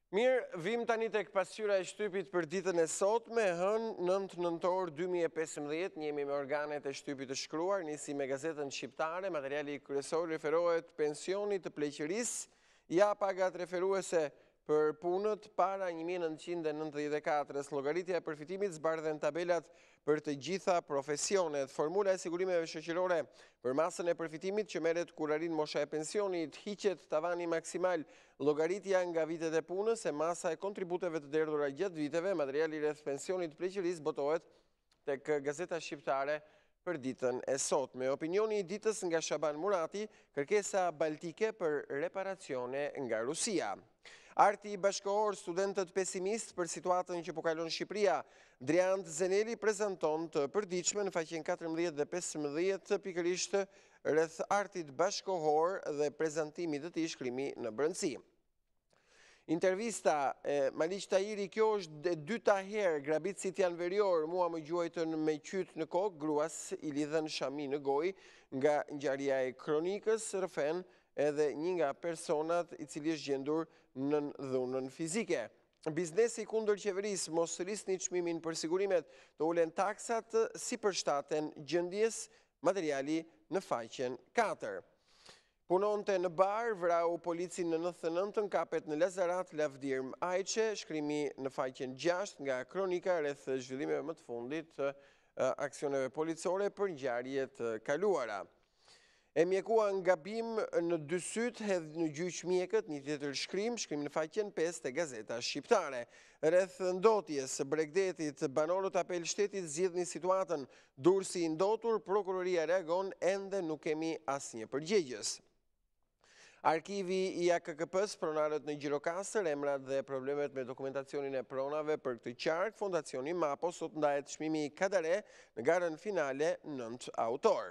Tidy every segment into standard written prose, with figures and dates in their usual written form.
Mirë, vim tani tek pasqyra e shtypit për ditën e sotme, hënë 9 nëntor 2015, jemi me organet e shtypit të shkruar, nisi me gazetën shqiptare, materiali kryesor referohet pensionit të pleqërisë, ja pagat referuese për punët para 1994. Llogaritja e përfitimit zbardhen tabelat për të gjitha profesionet. Formula e sigurimeve shoqërore për masën e përfitimit që merret kur arrin mosha e pensionit, hiqet tavani maksimal, llogaritja nga vitet e punës e masa e kontributeve të derdhura gjatë viteve. Materiali rreth pensionit të pleqërisë botohet tek Gazeta Shqiptare për ditën e sotme. Opinioni i ditës nga Shaban Murati, kërkesa baltike për reparacione nga Rusia. Arti bashkohor, studentët pesimist për situatën që po kalon Shqipëria. Drian Zeneli prezanton të përditshme në faqen 14 dhe 15 pikërisht rreth artit bashkohor dhe prezantimit të tij shkrimi në brendësi. Intervista Maliq Tahiri, kjo është e dyta herë grabitësit janë verior, mua më gjuajtën me qyt në kokë, gruas i lidhen shami në gojë nga ngjarja e kronikës rrëfen edhe një nga personat i cili është gjendur në dhunën fizike. Biznesi kundër qeverisë, mos rrisni çmimin për sigurimet, të ulen taksat si përshtaten gjendjes, materiali në faqen 4. Punonte në bar, vrau policin në 99-ën, kapet në Lazarat, Lavdir Ajqe, shkrimi në faqen 6 nga kronika rreth zhvillimeve më të fundit të aksioneve policore për ngjarje të kaluara. E mjekua nga bim në dy syt, hedh në gjyq mjekët, një tjetër shkrim në faqen 5 të Gazeta Shqiptare. Rreth ndotjes së Bregdetit, banorët apel shtetit zgjidhni situatën, Durrësi i ndotur, prokuroria reagon, ende nuk kemi asnjë përgjegjës. Arkivi i AKKP-s, pronarët në Gjirokastër, emrat dhe problemet me dokumentacionin e pronave për këtë qark, Fondacioni Mapo sot ndahet çmimi Kadare në garën finale 9 autor.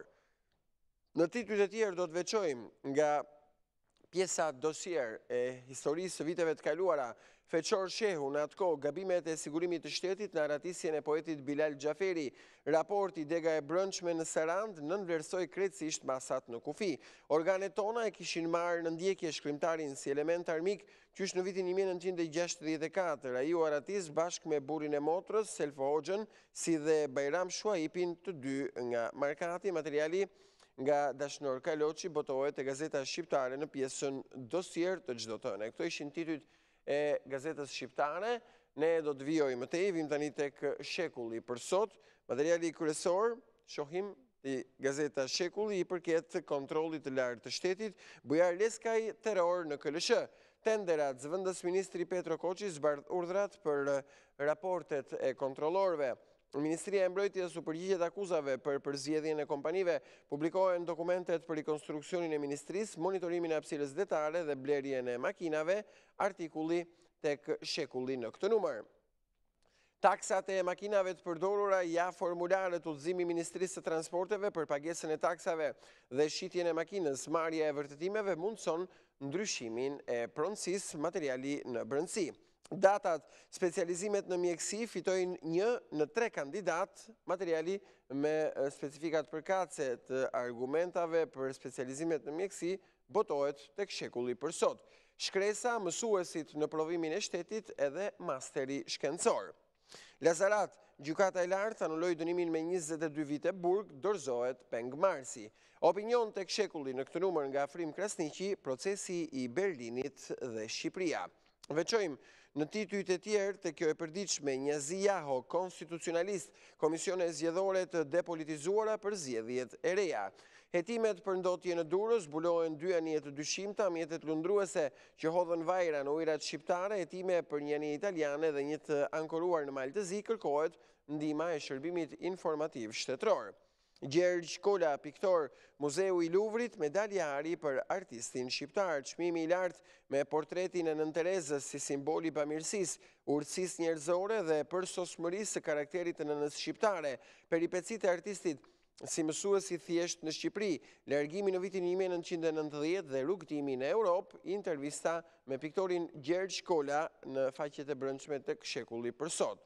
Në titujt e tjerë do të veçojmë nga pjesa dosier e historisë së viteve të kaluara, Feqor Shehu në atë kohë, gabimet e sigurimit të shtetit në aratisjen e poetit Bilal Xhaferi, raporti dega e brëndshme në Sarand nënvlerësoi krejtësisht masat në kufi. Organet tona e kishin marrë në ndjekje shkrimtarin si element armik, qysh në vitin 1964, ai u aratis bashkë me burrin e motrës, Selfo Hoxhën, si dhe Bajram Shuaipin, të dy nga Markati. Materiali nga Dashnor Kaloçi botohet e Gazeta Shqiptare në pjesën dosier të çdo të hënë. Këto ishin titujt e Gazetës Shqiptare. Ne do të vijojmë më tej, vim tani tek Shekulli për sot. Materiali kryesor, shohim i Gazeta Shekulli, i përket kontrollit të lartë të shtetit, Bujar Leskaj terror në KLSH. Tenderat, zëvendës ministri Petro Koçi zbardh urdhrat për raportet e kontrollorëve. Ministria e Mbrojtjes u përgjigjet akuzave për përzgjedhjen e kompanive, publikohen dokumentet për rikonstruksionin e ministrisë, monitorimin e hapësirës detare dhe blerjen e makinave, artikulli tek Shekulli në këtë numër. Taksat e makinave të përdorura, ja formularët udhëzimi i Ministrisë së Transporteve për pagesën e taksave dhe shitjen e makinës, marrja e vërtetimeve mundson ndryshimin e pronësisë, materiali në brendësi. Datat, specializimet në mjekësi fitojnë 1 në 3 kandidat, materiali me specifikat përkatëse të argumentave për specializimet në mjekësi botohet tek Shekulli për sot. Shkresa, mësuesit në provimin e shtetit edhe masteri shkencor. Lazarat, gjykata e lartë anulloi dënimin me 22 vite burg, dorëzohet pengmarsi. Opinion tek Shekulli në këtë numër nga Afrim Krasniqi, procesi i Berlinit dhe Shqipëria. Veçojmë në titujt e tjerë të kjo e përditshme, Njazi Jaho, konstitucionalist, komisione zgjedhore të depolitizuara për zgjedhjet e reja. Hetimet për ndotje në Durrës, zbulohen 2 anije të dyshimta, mjetet lundruese që hodhën vajra në ujrat shqiptare, hetime për një anije italiane dhe një të ankoruar në Maltëzi, kërkohet ndihma e shërbimit informativ shtetëror. Gjergj Kola, piktor, Muzeu i Luvrit, medalja ari për artistin shqiptar, çmimi i lartë me portretin e Nën Terezës si simboli i bamirësisë, urtësisë njerëzore dhe përsosmërisë së karakterit të nënës shqiptare, peripecit e artistit si mësues i thjesht në Shqipëri, largimi në vitin 1990 dhe rrugtimi në Europë, intervista me piktorin Gjergj Kola në faqet e brendshme tek Shekulli për sot.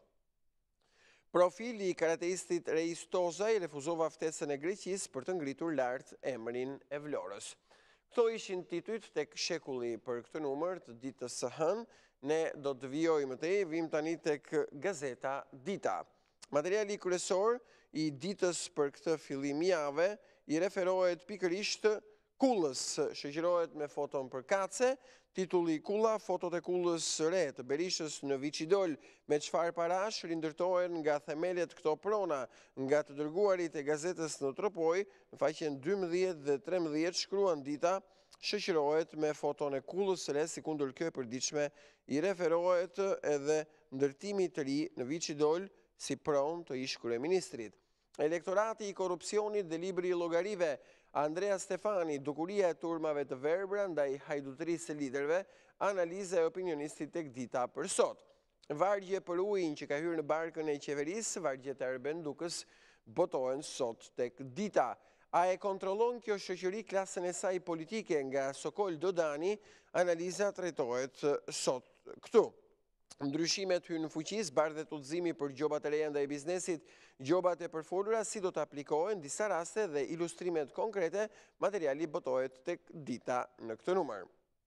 Profili i karateistit Reis Tozaj refuzova ftesën e Greqisë për të ngritur lart emrin e Vlorës. Këto ishin titujt tek shekulli për këtë numër të ditës së hënë. Ne do të vijojmë vim tani tek Gazeta Dita. Materiali kryesor i ditës për këtë fillim jave i referohet pikërisht Kullës, shoqërohet me foton për kace, titulli Kulla, fotot e Kullës së re të Berishës në Viçidol, me çfarë parash rindërtohen nga themelet këto prona, nga të dërguarit e gazetës në Tropoj, në faqen 12 dhe 13 shkruan Dita, shoqërohet me foton e Kullës së re, sikundër kjo e përditshme, i referohet edhe ndërtimi të ri në Viçidol si pronë të ish kryeministrit. Elektorati i korrupsionit dhe libri i llogarive, Andrea Stefani, dukuria e turmave të verbra ndaj hajdutërisë së liderëve, analiza e opinionistit tek Dita për sot. Vargje për ujin që ka hyrë në barkën e qeverisë, vargjet e Arbendukës, botohen sot tek Dita. A e kontrollon kjo shoqëri klasën e saj politike nga Sokol Dodani, analiza trajtohet sot këtu. Ndryshimet hynë në fuqis, bardhet udhëzimi për gjobat e reja ndaj biznesit, gjobat e përfolura si do të aplikohen, disa raste dhe ilustrimet konkrete, materiali botohet tek Dita në këtë numër.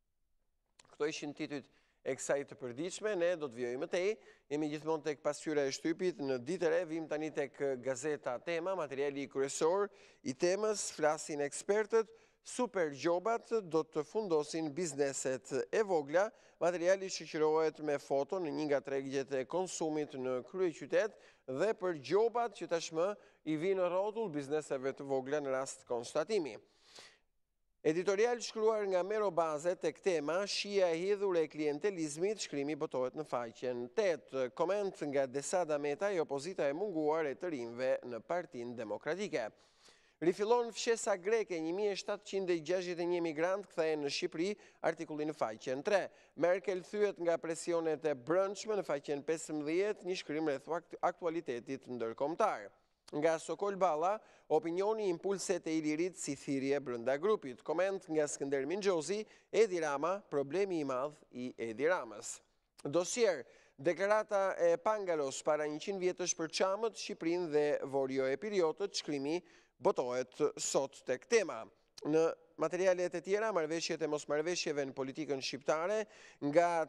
Këto ishin titujt e kësaj të përditshme, ne do të vijojmë tej, jemi gjithmonë tek pasqyra e shtypit, në ditë e re vim tani tek Gazeta Tema, materiali kryesor i temës, flasin ekspertët, super gjobat do të fundosin bizneset e vogla, materiali shoqërohet me foto në një nga tregjet e konsumit në kryeqytet dhe për gjobat që tashmë i vinë rrotull bizneseve të vogla në rast konstatimi. Editorial shkruar nga Mero Baze tek Tema, shija e hidhur e klientelizmit, shkrimi botohet në faqen 8. Koment nga Desada Meta e opozita e munguar e të rinjve në Partinë Demokratike. Rifillon fshesa greke, 1761 migrant kthehen në Shqipëri, artikulli në faqen 3. Merkel thyet nga presionet e brendshme në faqen 15, një shkrim rreth aktualitetit ndërkombëtar. Nga Sokol Balla, opinioni impulset e Ilirit si thirrje brenda grupit. Koment nga Skënder Mingjozi, Edi Rama, problemi i madh i Edi Ramës. Dosier, deklarata e Pangalos para 100 vjetësh për Çamët, Shqipërinë dhe Vorjo e Piriotët, shkrimi botohet sot tek Tema. Në materialet e tjera, marrëveshjet e mosmarrëveshjeve në politikën shqiptare, nga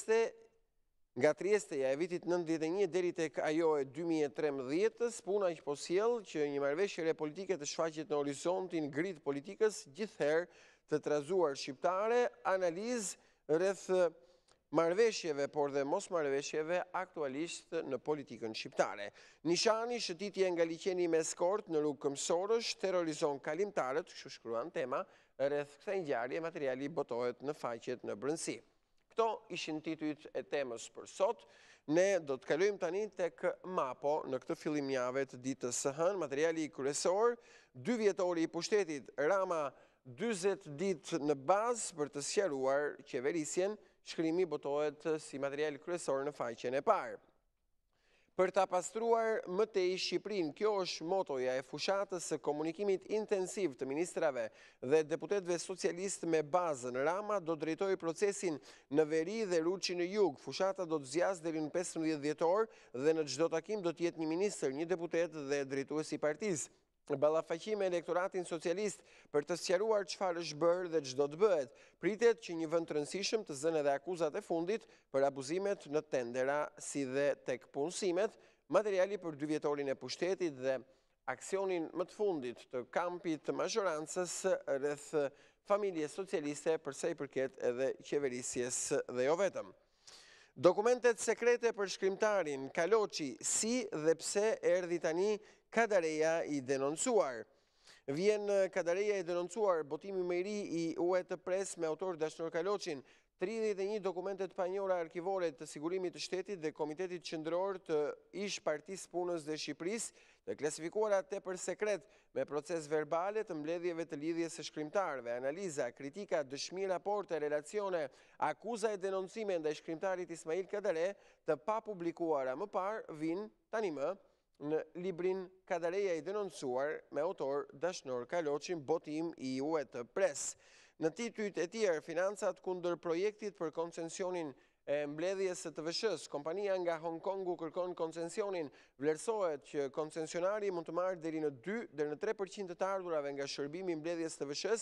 Triesteja e vitit 91 deri tek ajo e 2013, puna që po sjell që një marrëveshje politike të shfaqet në horizontin grid politikës gjithherë të trazuar shqiptare, analizë rreth marrëveshjeve, por dhe mos marrëveshjeve aktualisht në politikën shqiptare. Nishani, shëtitje nga liqeni me skort në rrugë Këmsorësh, terrorizon kalimtarët, kështu shkruan Tema, rreth kësaj ngjarje materiali botohet në faqet në brendësi. Këto ishin titujt e temës për sot. Ne do të kalojmë tani tek Mapo në këtë fillimjavë të ditës së hënë, materiali kryesor, 2 vjetori i pushtetit, Rama 40 ditë në bazë për të sqaruar qeverisjen, shkrimi botohet si material kryesor në faqen e parë. Për ta pastruar më tej Shqipërinë, kjo është motoja e fushatës së komunikimit intensiv të ministrave dhe deputetëve socialistë me bazën. Rama do drejtojë procesin në veri dhe Ruçi në jug. Fushata do të zgjasë deri në 15 dhjetor dhe në çdo takim do të jetë një ministër, një deputet dhe drejtues i partisë. Ballafaqim me elektoratin socialist për të sqaruar çfarë është bërë dhe ç'do të bëhet. Pritet që një vend të rëndësishëm të zënë edhe akuzat e fundit për abuzimet në tendera si dhe tek punësimet, materiali për 2 vjetorin e pushtetit dhe aksionin më të fundit të kampit të mazhorancës rreth familjes socialiste për sa i përket edhe qeverisjes dhe jo vetëm. Dokumentet sekrete për shkrimtarin Kaloçi, si dhe pse erdhi tani Kadareja i denoncuar. Vjen Kadareja i denoncuar, botimi më i ri i UET Press me autor Dashnor Kaloçin, 31 dokumentet panjohura arkivore të sigurimit të shtetit dhe Komitetit Qendror të ish Partisë Punës dhe Shqipërisë, të klasifikuara tepër sekret me proces verbale të mbledhjeve të lidhjes së shkrimtarëve, analiza, kritika, dëshmi, raporte, relacione, akuza e denoncime ndaj shkrimtarit Ismail Kadare, të papublikuara më parë vijnë tani më në librin Kadareja i denoncuar me autor Dashnor Kaloçin, botim i UET Press. Në titujt e tjerë, financat kundër projektit për koncesionin e mbledhjes së TVSH-s, kompania nga Hong Kongu kërkon koncesionin, vlerësohet që koncesionari mund të marrë deri në 2 deri në 3% të ardhurave nga shërbimi i mbledhjes së TVSH-s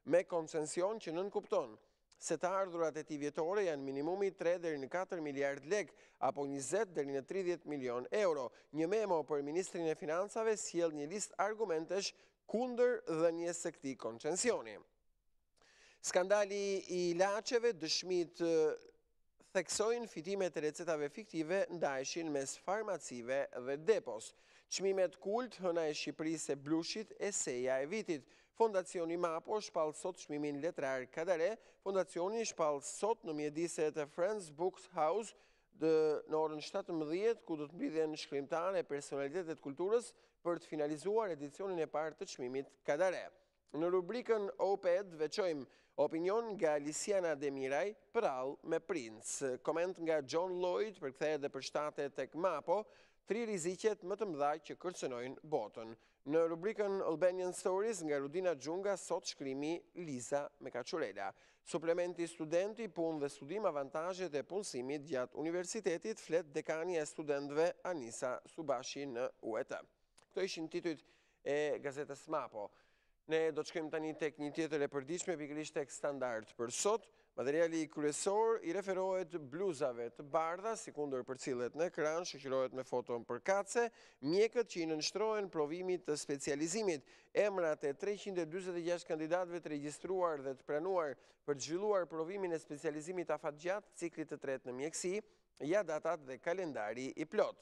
me koncesion që nënkupton se të ardhurat e tij vjetore janë minimumi 3 deri në 4 miliard lek apo 20 deri në 30 milion euro. Një memo për Ministrin e Financave sjell një listë argumentesh kundër dhënies së këtij koncensioni. Skandali i ilaçeve, dëshmitë theksojnë fitimet e recetave fiktive ndaheshin mes farmacive dhe depos. Çmimet kult, hëna e Shqipërisë e blushit, eseja e vitit. Fondacioni MAPO shpall sot çmimin letrar Kadare. Fondacioni shpall sot në mjediset e Friends Books House në orën 17, ku do të mblidhen shkrimtarë e personalitetet kulturës për të finalizuar edicionin e parë të çmimit Kadare. Në rubrikën Oped veçojmë opinion nga Lisiana Demiraj, prall me Prince. Koment nga John Lloyd përkthehet dhe përshtatet tek MAPO, 3 rreziqet më të mëdha që kërcënojnë botën. Në rubrikën Albanian Stories nga Rudina Xhunga, sot shkrimi Liza Mekaçurela. Suplementi studenti, punë dhe studim, avantazhet e punësimit gjatë universitetit, flet dekania e studentëve Anisa Subashi në UET. Këto ishin titujt e gazetës MAPO. Ne do të shkojmë tani tek një tjetër e përditshme, pikërisht tek Standard për sot. Materiali kryesor i referohet bluzave të bardha, si kundër përcillet në ekran, shoqërohet me foton përkatëse, mjekët që i nënshtrohen provimit të specializimit, emrat e 346 kandidatëve të regjistruar dhe të pranuar për të zhvilluar provimin e specializimit afatgjat, ciklit të tretë në mjekësi, ja datat dhe kalendari i plot.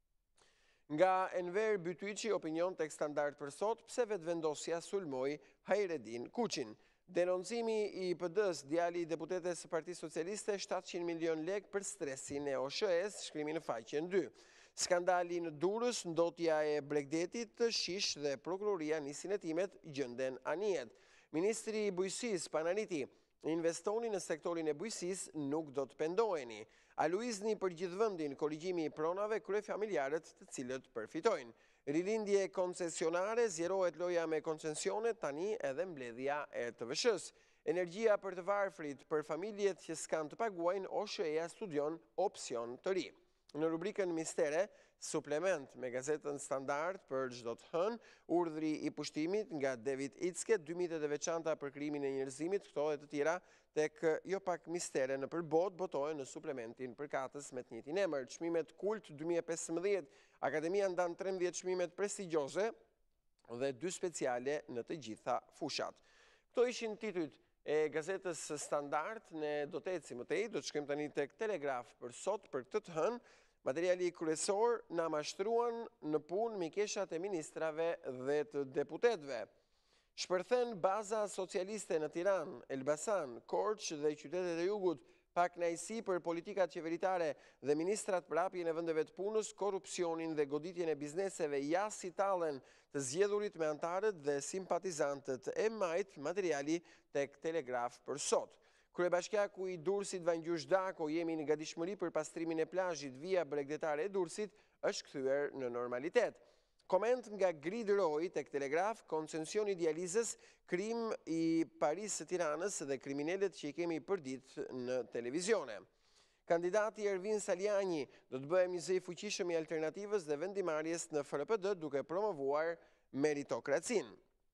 Nga Enver Bytyqi, opinion tek Standard për sot, pse vetëvendosja sulmoi Hajredin Kuçin. Denoncimi i PD-s, djali i deputetes së Partisë Socialiste, 700 milion lek për stresin e OSHE-s, shkrimi në faqen 2. Skandali në Durrës, ndotja e Bregdetit, Shish dhe prokuroria nisin hetimet, gjenden anijet. Ministri i Bujqësisë Pananiti, investoni në sektorin e bujqësisë, nuk do të pendoheni. A luizni për gjithë vendin korrigjimi i pronave kryefamiljarët të cilët përfitojnë. Rilindje koncesionare, zjerohet loja me koncesionet, tani edhe mbledhja e TVSH-s. Energjia për të varfrit për familjet që s'kan të paguajnë, OSHE-ja studion opsion të ri. Në rubrikën Mistere, suplement me gazetën Standard për çdo të hënë, urdhri i pushtimit nga David Icke, 2 mitet e veçanta për krimin e njerëzimit, këto e të tjera tek jo pak mistere në përbot, botohen në suplementin përkatës me të njëjtin emër. Çmimet Kult 2015, Akademia ndan 13 çmimet prestigjioze dhe 2 speciale në të gjitha fushat. Këto ishin titujt e gazetës Standard. Ne do të ecim më tej, do të shkojmë tani tek Telegraf për sot, për këtë të hënë. Materiali kryesor na mashtruan në punë mikeshat e ministrave dhe të deputetëve. Shpërthen baza socialiste në Tiranë, Elbasan, Korçë dhe qytetet e jugut, pak kënaqësi për politikat qeveritare dhe ministrat për hapjen e vendeve të punës, korrupsionin dhe goditjen e bizneseve jashtë tallen të zgjedhurit me antarët dhe simpatizantët e majt, materiali tek Telegraf për sot. Kryebashkiaku i Durrësit Vangjush Dako, jemi në gatishmëri për pastrimin e plazhit via bregdetare e Durrësit, është kthyer në normalitet. Koment nga Grid Roy tek Telegraf, koncensioni i dializës, krim i Paris së Tiranës dhe kriminalet që i kemi përdit në televizione. Kandidati Ervin Saliani do të bëhet një zë i fuqishëm i alternativës dhe vendimarrjes në FRPD duke promovuar meritokracinë.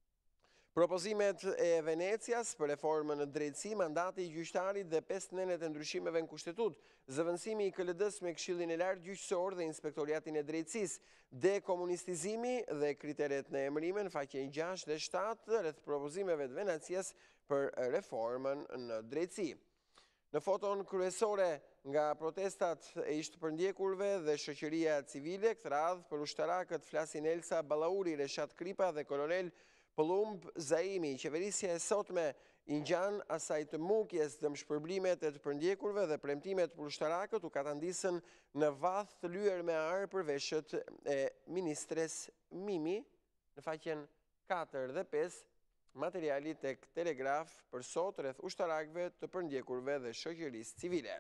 Propozimet e Venecias për reformën në drejtësi, mandati i gjyqtarit dhe 5 nenet e ndryshimeve në kushtetut, zëvendësimi i KLD-s me Këshillin e Lartë Gjyqësor dhe Inspektoriatin e Drejtësisë, dekomunistizimi dhe kriteret në emërime në faqen 6 dhe 7 rreth propozimeve të Venecias për reformën në drejtësi. Në foton kryesore nga protestat e ishtëpërndjekurve dhe shoqëria civile, këtë radhë për ushtarakët flasin Elsa Ballauri, Reshat Kripa dhe kolonel Pëllumb Zaimi. Qeverisja e sotme i ngjan asaj të mukjes dëmshpërblimet e të përndjekurve dhe premtimet për ushtarakët u katandisën në vath të lyer me arë për veshët e ministres Mimi në faqen 4 dhe 5, materiali tek Telegraf për sot rreth ushtarakëve të përndjekurve dhe shoqërisë civile.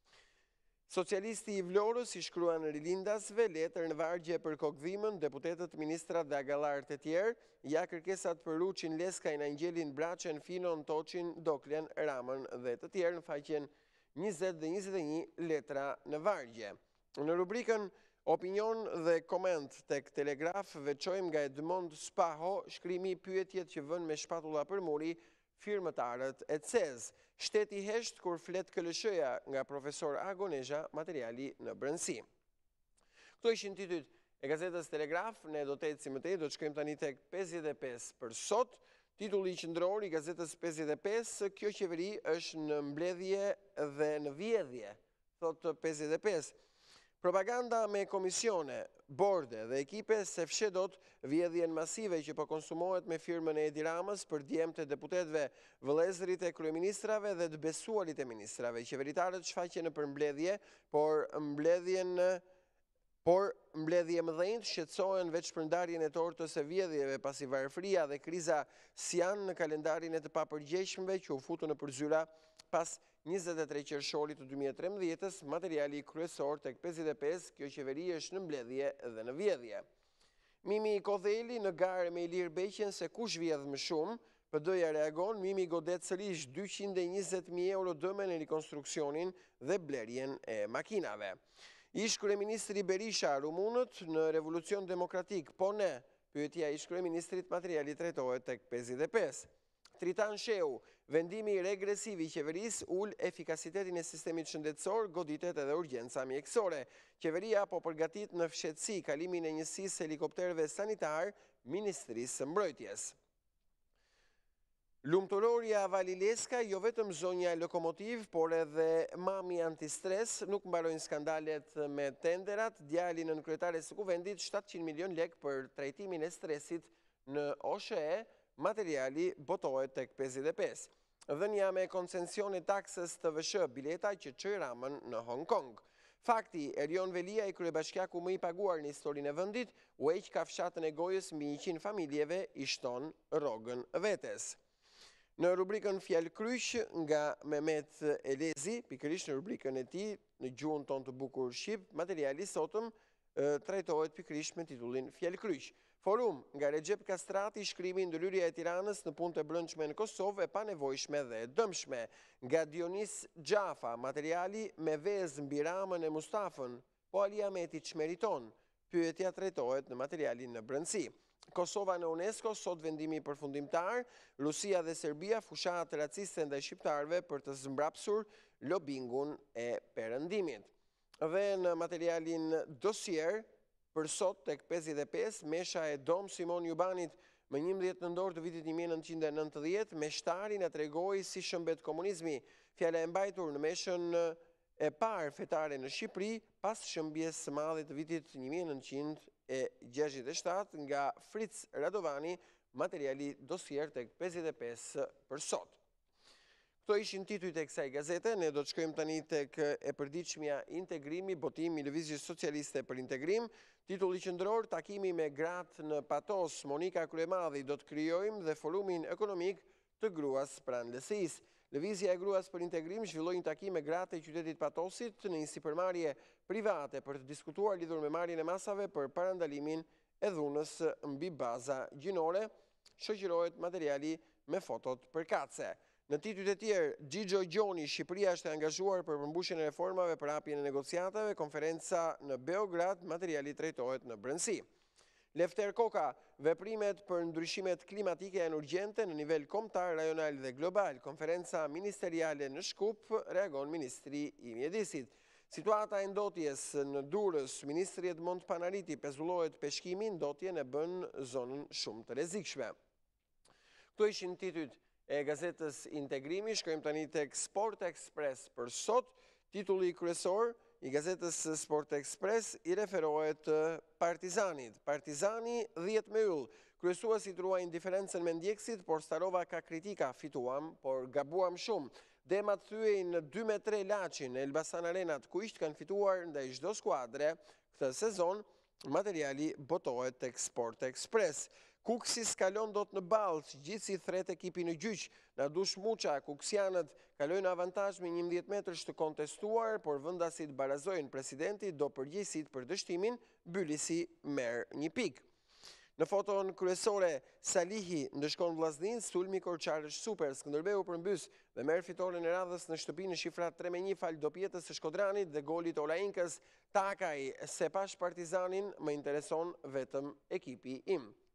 Socialisti i Vlorës i shkruan rilindasve letër në vargje për kokdhimën, deputetët, ministrat dhe agallarët e tjerë, ja kërkesat për Ruçin, Leskajn, Angjelin, Braçen, Finon, Toçin, Doklen, Ramën dhe të tjerë në faqen 20 dhe 21 letra në vargje. Në rubrikën Opinion dhe koment tek Telegraf veçojmë nga Edmond Spaho, shkrimi pyetjet që vën me shpatulla për muri, firmëtarët e CEZ. Shteti hesht kur flet KLSH-ja nga profesor Agonesha, materiali në brëndësi. Këto ishin titujt e gazetës Telegraf, ne do të ecim mëtej, do të shkojmë tani tek 55 për sot. Titulli qendror i gazetës 55, kjo qeveri është në mbledhje dhe në vjedhje, thot 55. Propaganda me komisione, borde dhe ekipe se fshedot vjedhjen masive që po konsumohet me firmën e Edi Ramës për djemtë e deputetëve, vëllezërit e kryeministrave dhe të besuarit e ministrave. Qeveritarët shfaqen në përmbledhje, por mbledhje mëdhenjtë shqetësohen veç për ndarjen e tortës së vjedhjeve, pasi varfëria dhe kriza si janë në kalendarin e të papërgjegjshmëve që u futën në përzyra pas 23 qershorit të 2013, materiali kryesor tek 55, kjo qeveri është në mbledhje dhe në vjedhje. Mimi Kodheli në garë me Ilir Beqen se kush vjedh më shumë, PD-ja reagon, Mimi godet sërish 220.000 euro dëme në rekonstruksionin dhe blerjen e makinave. Ish kryeministri Berisha, rumunët në revolucion demokratik, po ne, pyetja ish kryeministrit, materiali trajtohet tek 55. Tritan Sheu, vendimi regresiv i qeveris ul efikasitetin e sistemit shëndetësor, goditet edhe urgjenca mjekësore. Qeveria po përgatit në fshetësi kalimin e njësisë helikopterëve sanitar, Ministrisë së Mbrojtjes. Lumturoria Valileska, jo vetëm zonja lokomotiv, por edhe mami antistres, nuk mbarojnë skandalet me tenderat, djali nën kryetares së kuvendit 700 milion lek për trajtimin e stresit në OSHE, materiali botohet tek 55. Dhënia me koncesion e taksës të TVSH bileta që çoi Ramën në Hong Kong. Fakti, Erion Velia, i kryebashkiaku më i paguar në historinë e vendit, u heq kafshatën e gojës mbi 100 familjeve, i shton rrogën vetes. Në rubrikën Fjalë Kryq nga Mehmet Elezi, pikërisht në rubrikën e tij në gjuhën tonë të bukur shqip, materiali sotëm trajtohet pikërisht me titullin Fjalë Kryq. Forum nga Recep Kastrati, shkrimi ndërhyrja e Tiranës në punë të brendshme në Kosovë e panevojshme dhe dëmshme. Nga Dionis Gjafa, materiali me vezë mbi Ramën e Mustafën, po Ali Ahmeti çmeriton. Pyetja trajtohet në materialin në brendësi. Kosova në UNESCO, sot vendimi përfundimtar, Rusia dhe Serbia fushat raciste ndaj shqiptarëve për të zmbrapsur lobingun e perëndimit. Dhe në materialin dosier, për sot tek 55, mesha e Dom Simon Jubanit më 11 nëntor të vitit 1990, meshtari na tregoi si shëmbet komunizmi, fjala e mbajtur në meshën e parë fetare në Shqipëri pas shëmbjes së madhe të vitit 1967 nga Fritz Radovani, materiali dosier tek 55 për sot. Këto ishin titujt e kësaj gazete, ne do të shkojmë tani tek e përditshmja Integrimi, botimi i Lëvizjes Socialiste për Integrim. Titulli qendror, takimi me gratë në Patos, Monika Kryemadhi, do të krijojmë dhe forumin ekonomik të gruas pranë LSI-s. Lëvizja e gruas për Integrim zhvilloi një takim me gratë e qytetit Patosit në një sipërmarrje private për të diskutuar lidhur me marrjen e masave për parandalimin e dhunës mbi baza gjinore. Shoqërohet materiali me fotot përkatëse. Në titujt e tjerë, Gjigjo Gjoni, Shqipëria është e angazhuar për përmbushjen e reformave për hapjen e negociatave, konferenca në Beograd, materiali trajtohet në brendësi. Lefter Koka, veprimet për ndryshimet klimatike janë urgjente në nivel kombëtar, rajonal dhe global. Konferenca ministeriale në Shkup, reagon Ministri i Mjedisit. Situata e ndotjes në Durrës, Ministri Edmond Panariti pezullohet peshkimi, ndotjen e bën zonën shumë të rrezikshme. Këto ishin titujt e gazetës Integrimi. Shkojmë tani tek Sport Express për sot. Titulli kryesor i gazetës Sport Express i referohet Partizanit. Partizani 10 me yll. Kryesuesit ruajnë diferencën me ndjekësit, por Starova ka kritika, fituam, por gabuam shumë. Demat thyejnë në 2-3 Laçin, Elbasan Arenat, ku ishtë kanë fituar ndaj çdo skuadre këtë sezon, materiali botohet tek Sport Express. Kuksi skalon dot në Ballë, gjithsi thret ekipi në gjyq. Na dush Muça, kuksianët kalojnë avantazh me 11 metrësh të kontestuar, por vendasit barazojnë, presidenti do përgjegjësit për dështimin, Bylisi merr 1 pikë. Në foton kryesore, Salihi ndëshkon Vllaznin, sulmi Korçar është super, Skënderbeu përmbys dhe merr fitoren e radhës në shtëpi në shifra 3-1 fal dopjetës së Shkodranit dhe golit Olainkës. Takaj, se pash Partizanin, më intereson vetëm ekipi im.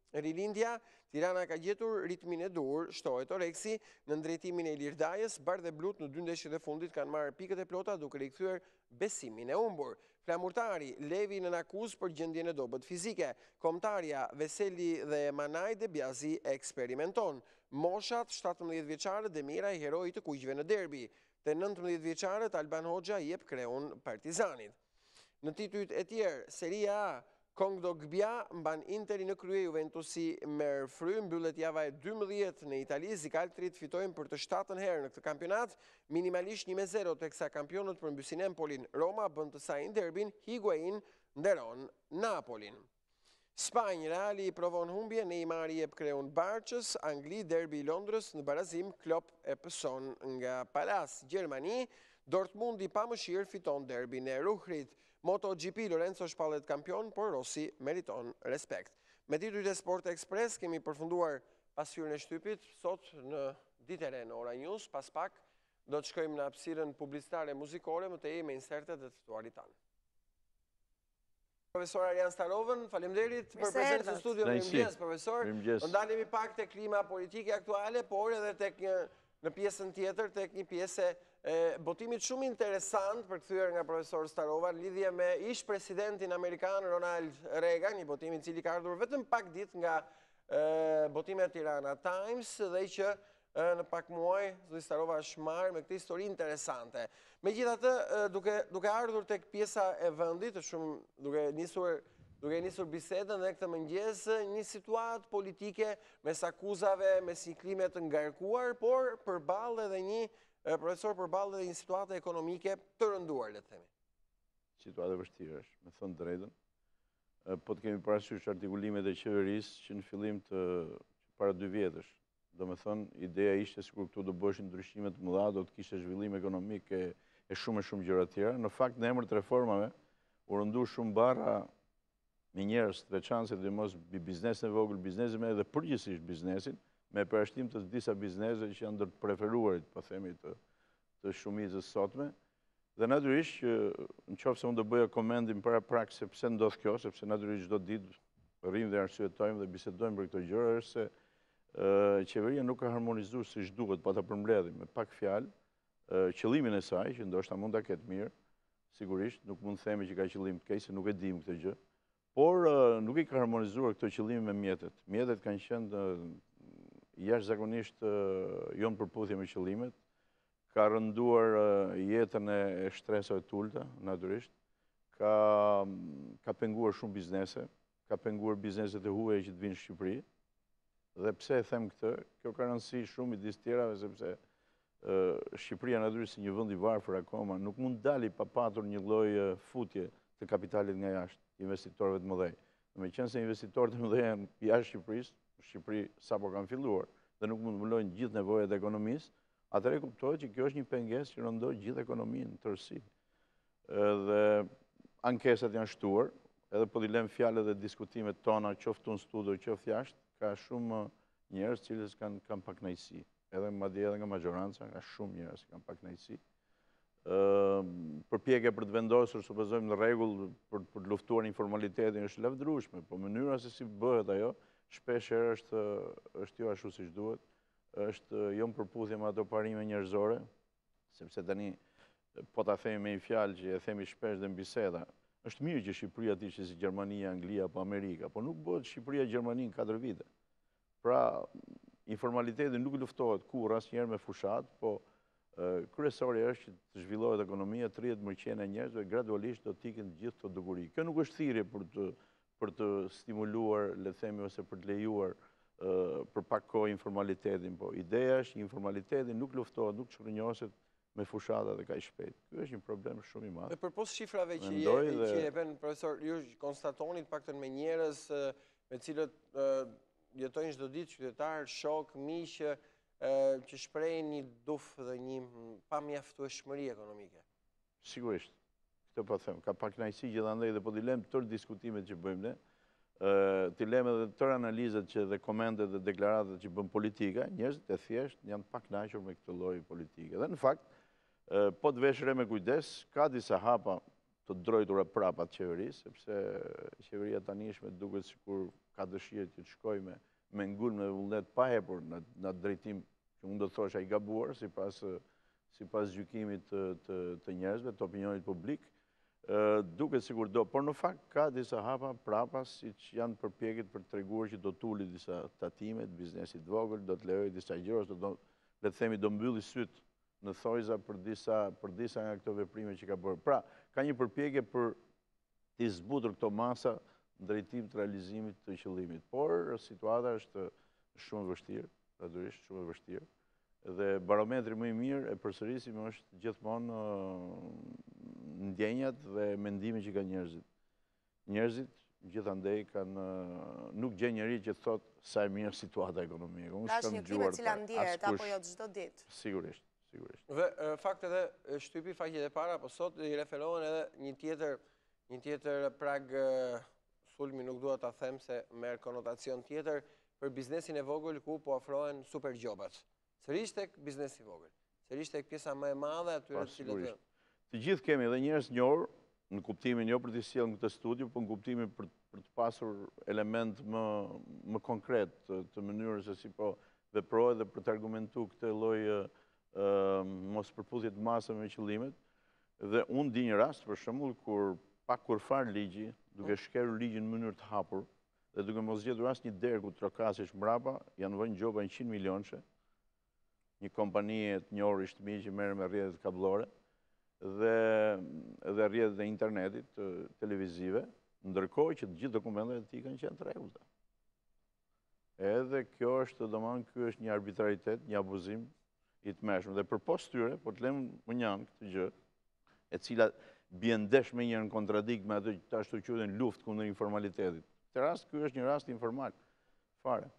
Rilindja, Tirana ka gjetur ritmin e dur, shtohet Oreksi, në drejtimin e Ilirdajës, bardhë dhe blut në dy ndeshjet e fundit kanë marrë pikët e plota duke rikthyer besimin e humbur. Flamurtari Levi në akuz për gjendjen e dobët fizike. Kombëtarja Veseli dhe Manaj Debjazi eksperimenton. Moshat 17 vjeçare Demira i heroi të kuqve në derbi. Te 19 vjeçarët Alban Hoxha jep kreun Partizanit. Në titujt e tjerë, Seria A, Kongdo Gbja mban Interi në krye, Juventusi merr fry, mbyllet java e 12 në Itali, zikaltrit fitojnë për të 7ën herë në këtë kampionat, minimalisht 1-0 teksa kampionët përmbysin Empolin. Roma bën të saj derbin, Higuain nderon Napolin. Spanjë, Reali i provon humbje, Neymar i jep kreun Barçës, Angli derbi i Londrës në barazim, Klopp e pëson nga Palas. Gjermani, Dortmundi pa mëshirë fiton derbin e Ruhrit. MotoGP Lorenzo shpallet kampion, por Rossi meriton respekt. Me titujt e Sport Express kemi përfunduar pasqyrën e shtypit, sot në ditë e re në Ora News, pas pak do të shkojmë në hapësirën publicitare muzikore, më tej me insertet dhe të ftuarit tanë. Profesor Arjan Starovën, faleminderit për prezencën në studio. Mirëmëngjes, profesor. Do ndalemi pak te klima politike aktuale, por edhe tek në pjesën tjetër, tek një pjesë botimit shumë interesant për kthyer nga profesor Starova në lidhje me ish presidentin amerikan Ronald Reagan, një botim i cili ka ardhur vetëm pak ditë nga botimet Tirana Times dhe që në pak muaj zoti Starova është marrë me këtë histori interesante. Megjithatë, duke ardhur tek pjesa e vendit, duke nisur bisedën dhe këtë mëngjes, një situatë politike mes akuzave, mes një klime të ngarkuar, por përballë edhe një profesor përballë edhe një situatë ekonomike të rënduar, le të themi. Situatë e vështirë është, me thënë drejtën. Po të kemi parasysh artikulimet e qeverisë që në fillim të para 2 vjetësh. Do me thënë, ideja ishte sikur këtu do bëshin ndryshimet të mëdha, do të kishte zhvillim ekonomik e shumë gjëra tjera. Në fakt, në emër të reformave, u rëndu shumë barra me njerëz të veçantë, dhe mos biznesin e vogël, biznesin edhe përgjithsisht biznesin, me përshtim të disa biznesve që janë ndër të preferuarit, po themi, të shumicës sotme. Dhe natyrisht që në qoftë se unë do bëja komendin para prak se pse ndodh kjo, sepse natyrisht çdo ditë rrim dhe arsyetojmë dhe bisedojmë për këto gjëra, është se qeveria nuk ka harmonizuar siç duhet, pa ta përmbledhim me pak fjalë qëllimin e saj, që ndoshta mund ta ketë mirë, sigurisht nuk mund të themi që ka qëllim të keq, se nuk e dim këtë gjë, por nuk i ka harmonizuar këto qëllime me mjetet. Mjetet kanë qenë jashtëzakonisht jo në përputhje me qëllimet, ka rënduar jetën e shtresave të ulta, natyrisht, ka penguar shumë biznese, ka penguar bizneset e huaja që të vinë në Shqipëri. Dhe pse e them këtë, kjo ka rëndësi shumë i disë tjerave, sepse Shqipëria natyrisht si një vend i varfër akoma, nuk mund dali pa patur një lloj futje të kapitalit nga jashtë, investitorëve të mëdhenj. Meqense se investitorët e mëdhenj janë jashtë Shqipërisë, Shqipëri sapo kanë filluar dhe nuk mund të mbulojnë gjithë nevojat e ekonomisë, atëherë kuptohet që kjo është një pengesë që rëndoi gjithë ekonominë në tërësi. Dhe ankesat janë shtuar, edhe po t'i lëm fjalët dhe diskutimet tona, qoftë në studio, qoftë jashtë, ka shumë njerëz cilës kanë pak kënaqësi. Edhe madje edhe nga majoranca, ka shumë njerëz që kanë pak kënaqësi. Përpjekja për të vendosur, supozojmë në rregull për të luftuar informalitetin është lavdërueshme, po mënyra se si bëhet ajo, shpesh herë është jo ashtu siç duhet, është jo në përputhje me ato parime njerëzore, sepse tani po ta themi me një fjalë që e themi shpesh dhe në biseda, është mirë që Shqipëria të ishte si Gjermania, Anglia apo Amerika, po nuk bëhet Shqipëria Gjermani në 4 vite. Pra, informaliteti nuk luftohet kurrë asnjëherë me fushat, po kryesori është që të zhvillohet ekonomia, 30% e njerëzve gradualisht do të ikin gjithë këto dukuri. Kjo nuk është thirrje për të stimuluar, le të themi, ose për të lejuar për pak kohë informalitetin, po ideja është që informaliteti nuk luftohet, nuk shkërnjoset me fushata dhe kaq shpejt. Ky është një problem shumë i madh. Dhe përpos shifrave që jepen, profesor, ju konstatoni të paktën me njerëz me cilët jetojnë çdo ditë, qytetar, shok, miq, që shprehin një duf dhe një pamjaftueshmëri ekonomike. Sigurisht. Këtë po them, ka pak kënaqësi gjithandaj dhe po t'i lëm tërë diskutimet që bëjmë ne, t'i lëm edhe tërë analizat dhe komentet dhe deklaratat që bën politika, njerëzit e thjesht janë pak kënaqur me këtë lloj politike. Dhe në fakt, po të veshre me kujdes, ka disa hapa të drejtura prapa të qeverisë, sepse qeveria tanishme duket sikur ka dëshirë që të shkojë me ngulm dhe vullnet pa hepur në drejtim që unë do të thosh ai gabuar sipas gjykimit të njerëzve, të opinionit publik, duket sikur do, por në fakt ka disa hapa prapa, siç janë përpjekjet për të treguar që do tuli disa tatime të biznesit vogël, do të lejojë disa gjëra, le të themi do mbylli syt në thojza për disa nga këto veprime që ka bërë. Pra, ka një përpjekje për të zbutur këto masa në drejtim të realizimit të qëllimit. Por, situata është shumë e vështirë, natyrisht shumë e vështirë. Dhe barometri më i mirë e përsërisim është gjithmonë ndjenjat dhe mendimi që ka njerëzit. Njerëzit gjithandej nuk gjen njeri që thot sa e mirë situata ekonomike. Ka një klime cila ndjehet apo jo çdo ditë. Sigurisht. Dhe fakt edhe shtypi faqet e para, po sot i referohen edhe një tjetër prag sulmi, nuk dua ta them se merr konotacion tjetër për biznesin e vogël ku po ofrohen super gjobat. Sërish tek biznesi i vogël. Sërish tek pjesa më e madhe atyre të cilët të gjithë kemi edhe njerëz njohur në kuptimin jo për të sjellë në këtë studio, por në kuptimin për të pasur element më konkret të mënyrës se si po veprohet dhe për të argumentuar këtë lloj mos përputhje të masave me qëllimet. Dhe unë di një rast, për shembull, kur far ligji, duke shkerur ligjin në mënyrë të hapur dhe duke mos gjetur asnjë derë ku trokasësh mbrapa, janë vënë gjoba 100 milionëshe. Një kompani e të njohur i shtëpi që merr me rrjetet kabllore dhe rrjetet e internetit televizive, ndërkohë që të gjithë dokumentet e tij kanë qenë të rregullta. Edhe kjo është, domethënë, ky është një arbitraritet, një abuzim i tmerrshëm. Dhe përposhtë tyre, po të lëm munjan këtë gjë, e cila bie ndesh me njërin kontradikt me atë që ashtu quhen luftë kundër informalitetit. Këtë rast, ky është një rast informal fare.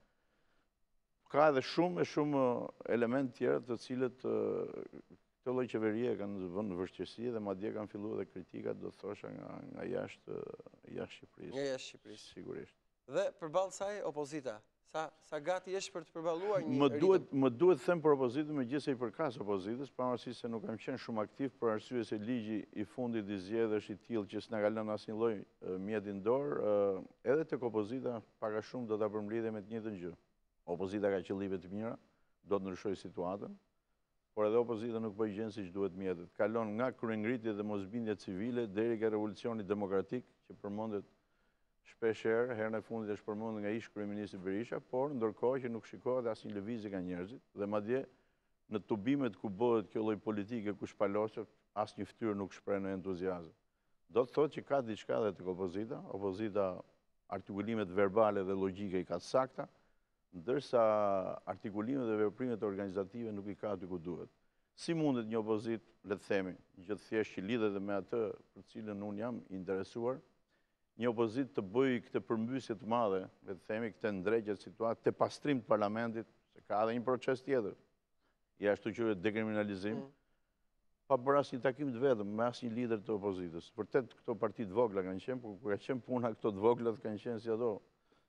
Ka edhe shumë element tjerë të cilët këtë lloj qeverie kanë vënë në vështirësi dhe madje kanë filluar edhe kritikat, do të thosha, nga jashtë Shqipërisë. Nga jashtë Shqipërisë. Sigurisht. Dhe përballë saj opozita. Sa gati është për të përballuar një Më duhet të them për opozitën, megjithëse i përkas opozitës, pavarësisht se nuk kam qenë shumë aktiv për arsye se ligji i fundit i zgjedhësh i tillë që s'na ka lënë asnjë lloj mjeti në dorë, edhe tek opozita pak a shumë do ta përmbledhje me të njëjtën gjë. Opozita ka qëllime të mira, do të ndryshojë situatën, por edhe opozita nuk po i gjen siç duhet mjetet. Kalon nga kryengritje dhe mosbindja civile deri ke revolucioni demokratik që përmendet shpeshherë, herën e fundit është përmendur nga ish kryeministri Berisha, por ndërkohë që nuk shikohet asnjë lëvizje nga njerëzit dhe madje në tubimet ku bëhet kjo lloj politike ku shpaloset, asnjë fytyrë nuk shpreh në entuziazëm. Do të thotë që ka diçka edhe tek opozita artikulimet verbale dhe logjike i ka të sakta, ndërsa artikulimet dhe veprimet organizative nuk i ka aty ku duhet. Si mundet një opozitë, le të themi, gjë të thjeshtë që lidhet me atë për cilën unë jam i interesuar, një opozitë të bëjë këtë përmbysje të madhe, le të themi, këtë ndrejtje të situatë, të pastrim të parlamentit, se ka edhe një proces tjetër, i ashtu quhet dekriminalizim, pa bërë asnjë takim të vetëm me asnjë lider të opozitës. Vërtet këto partitë vogla kanë qenë, por kur ka qenë puna këto të voglat kanë qenë si ato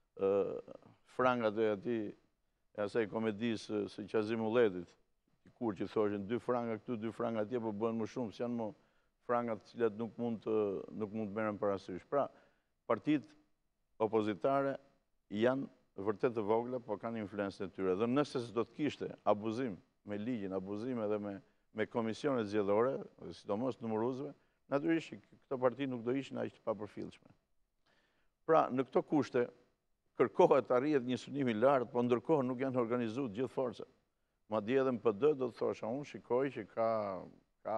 frangat e atij e asaj komedisë së Qazim Ulletit, kur që thoshin 2 franga këtu, 2 franga atje, po bëhen më shumë, s'janë më frangat të cilat nuk mund të merren parasysh. Pra, partitë opozitare janë vërtet të vogla, po kanë influencën e tyre. Dhe nëse s'do të kishte abuzim me ligjin, abuzim edhe me komisionet zgjedhore, dhe sidomos numëruesve, natyrisht këto parti nuk do ishin aq të papërfillshme. Pra, në këto kushte kërkohet të arrihet një synim i lartë, po ndërkohë nuk janë organizuar gjithë forcat. Madje edhe në PD do të thosha unë shikoj që ka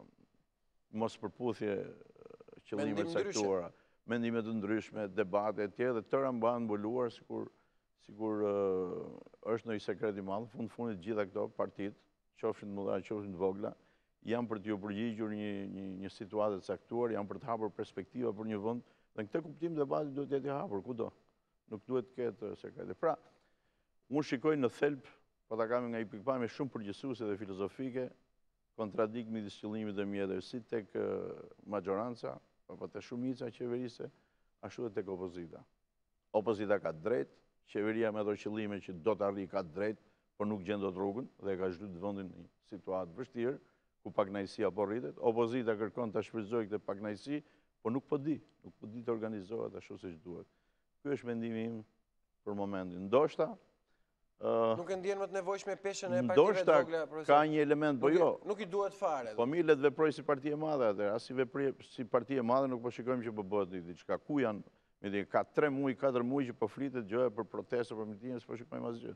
mos përputhje qëllime të caktuara, mendime të ndryshme, debate e tjerë, dhe tëra mbahen mbuluar sikur është në i sekret i madh. Në fundit gjitha këto partitë, qofshin të mëdha, qofshin të vogla, janë për t'ju përgjigjur një situatë të caktuar, janë për të hapur perspektiva për një vend, dhe në këtë kuptim debati duhet të jetë i hapur kudo. Nuk duhet të ketë sekrete. Pra, unë shikoj në thelb, po ta kam nga një pikpamje shumë përgjithësuese dhe filozofike, kontradikt midis qëllimit dhe mjeteve, si tek maggioranca, apo tek shumica qeverise, ashtu edhe tek opozita. Opozita ka drejt, qeveria me ato qëllime që do të arrijë ka drejt, por nuk gjen dot rrugën dhe ka zhdyt vendin në një situatë vështirë, ku paknajësia po rritet, opozita kërkon të shfrytëzojë këtë paknajësi, po nuk po di të organizohet ashtu siç duhet. Ky është mendimi im për momentin. Ndoshta nuk e ndjen më të nevojshme peshën e partive të vogla, profesor. Ka një element, po jo. Nuk i duhet fare. Po mirë, le të veproj si parti e madhe atëherë, as si parti e madhe nuk po shikojmë që po bëhet diçka. Ku janë? Ka 3 muaj, 4 muaj që po flitet gjëja për protestë, për mitinge, s'po shikojmë asgjë.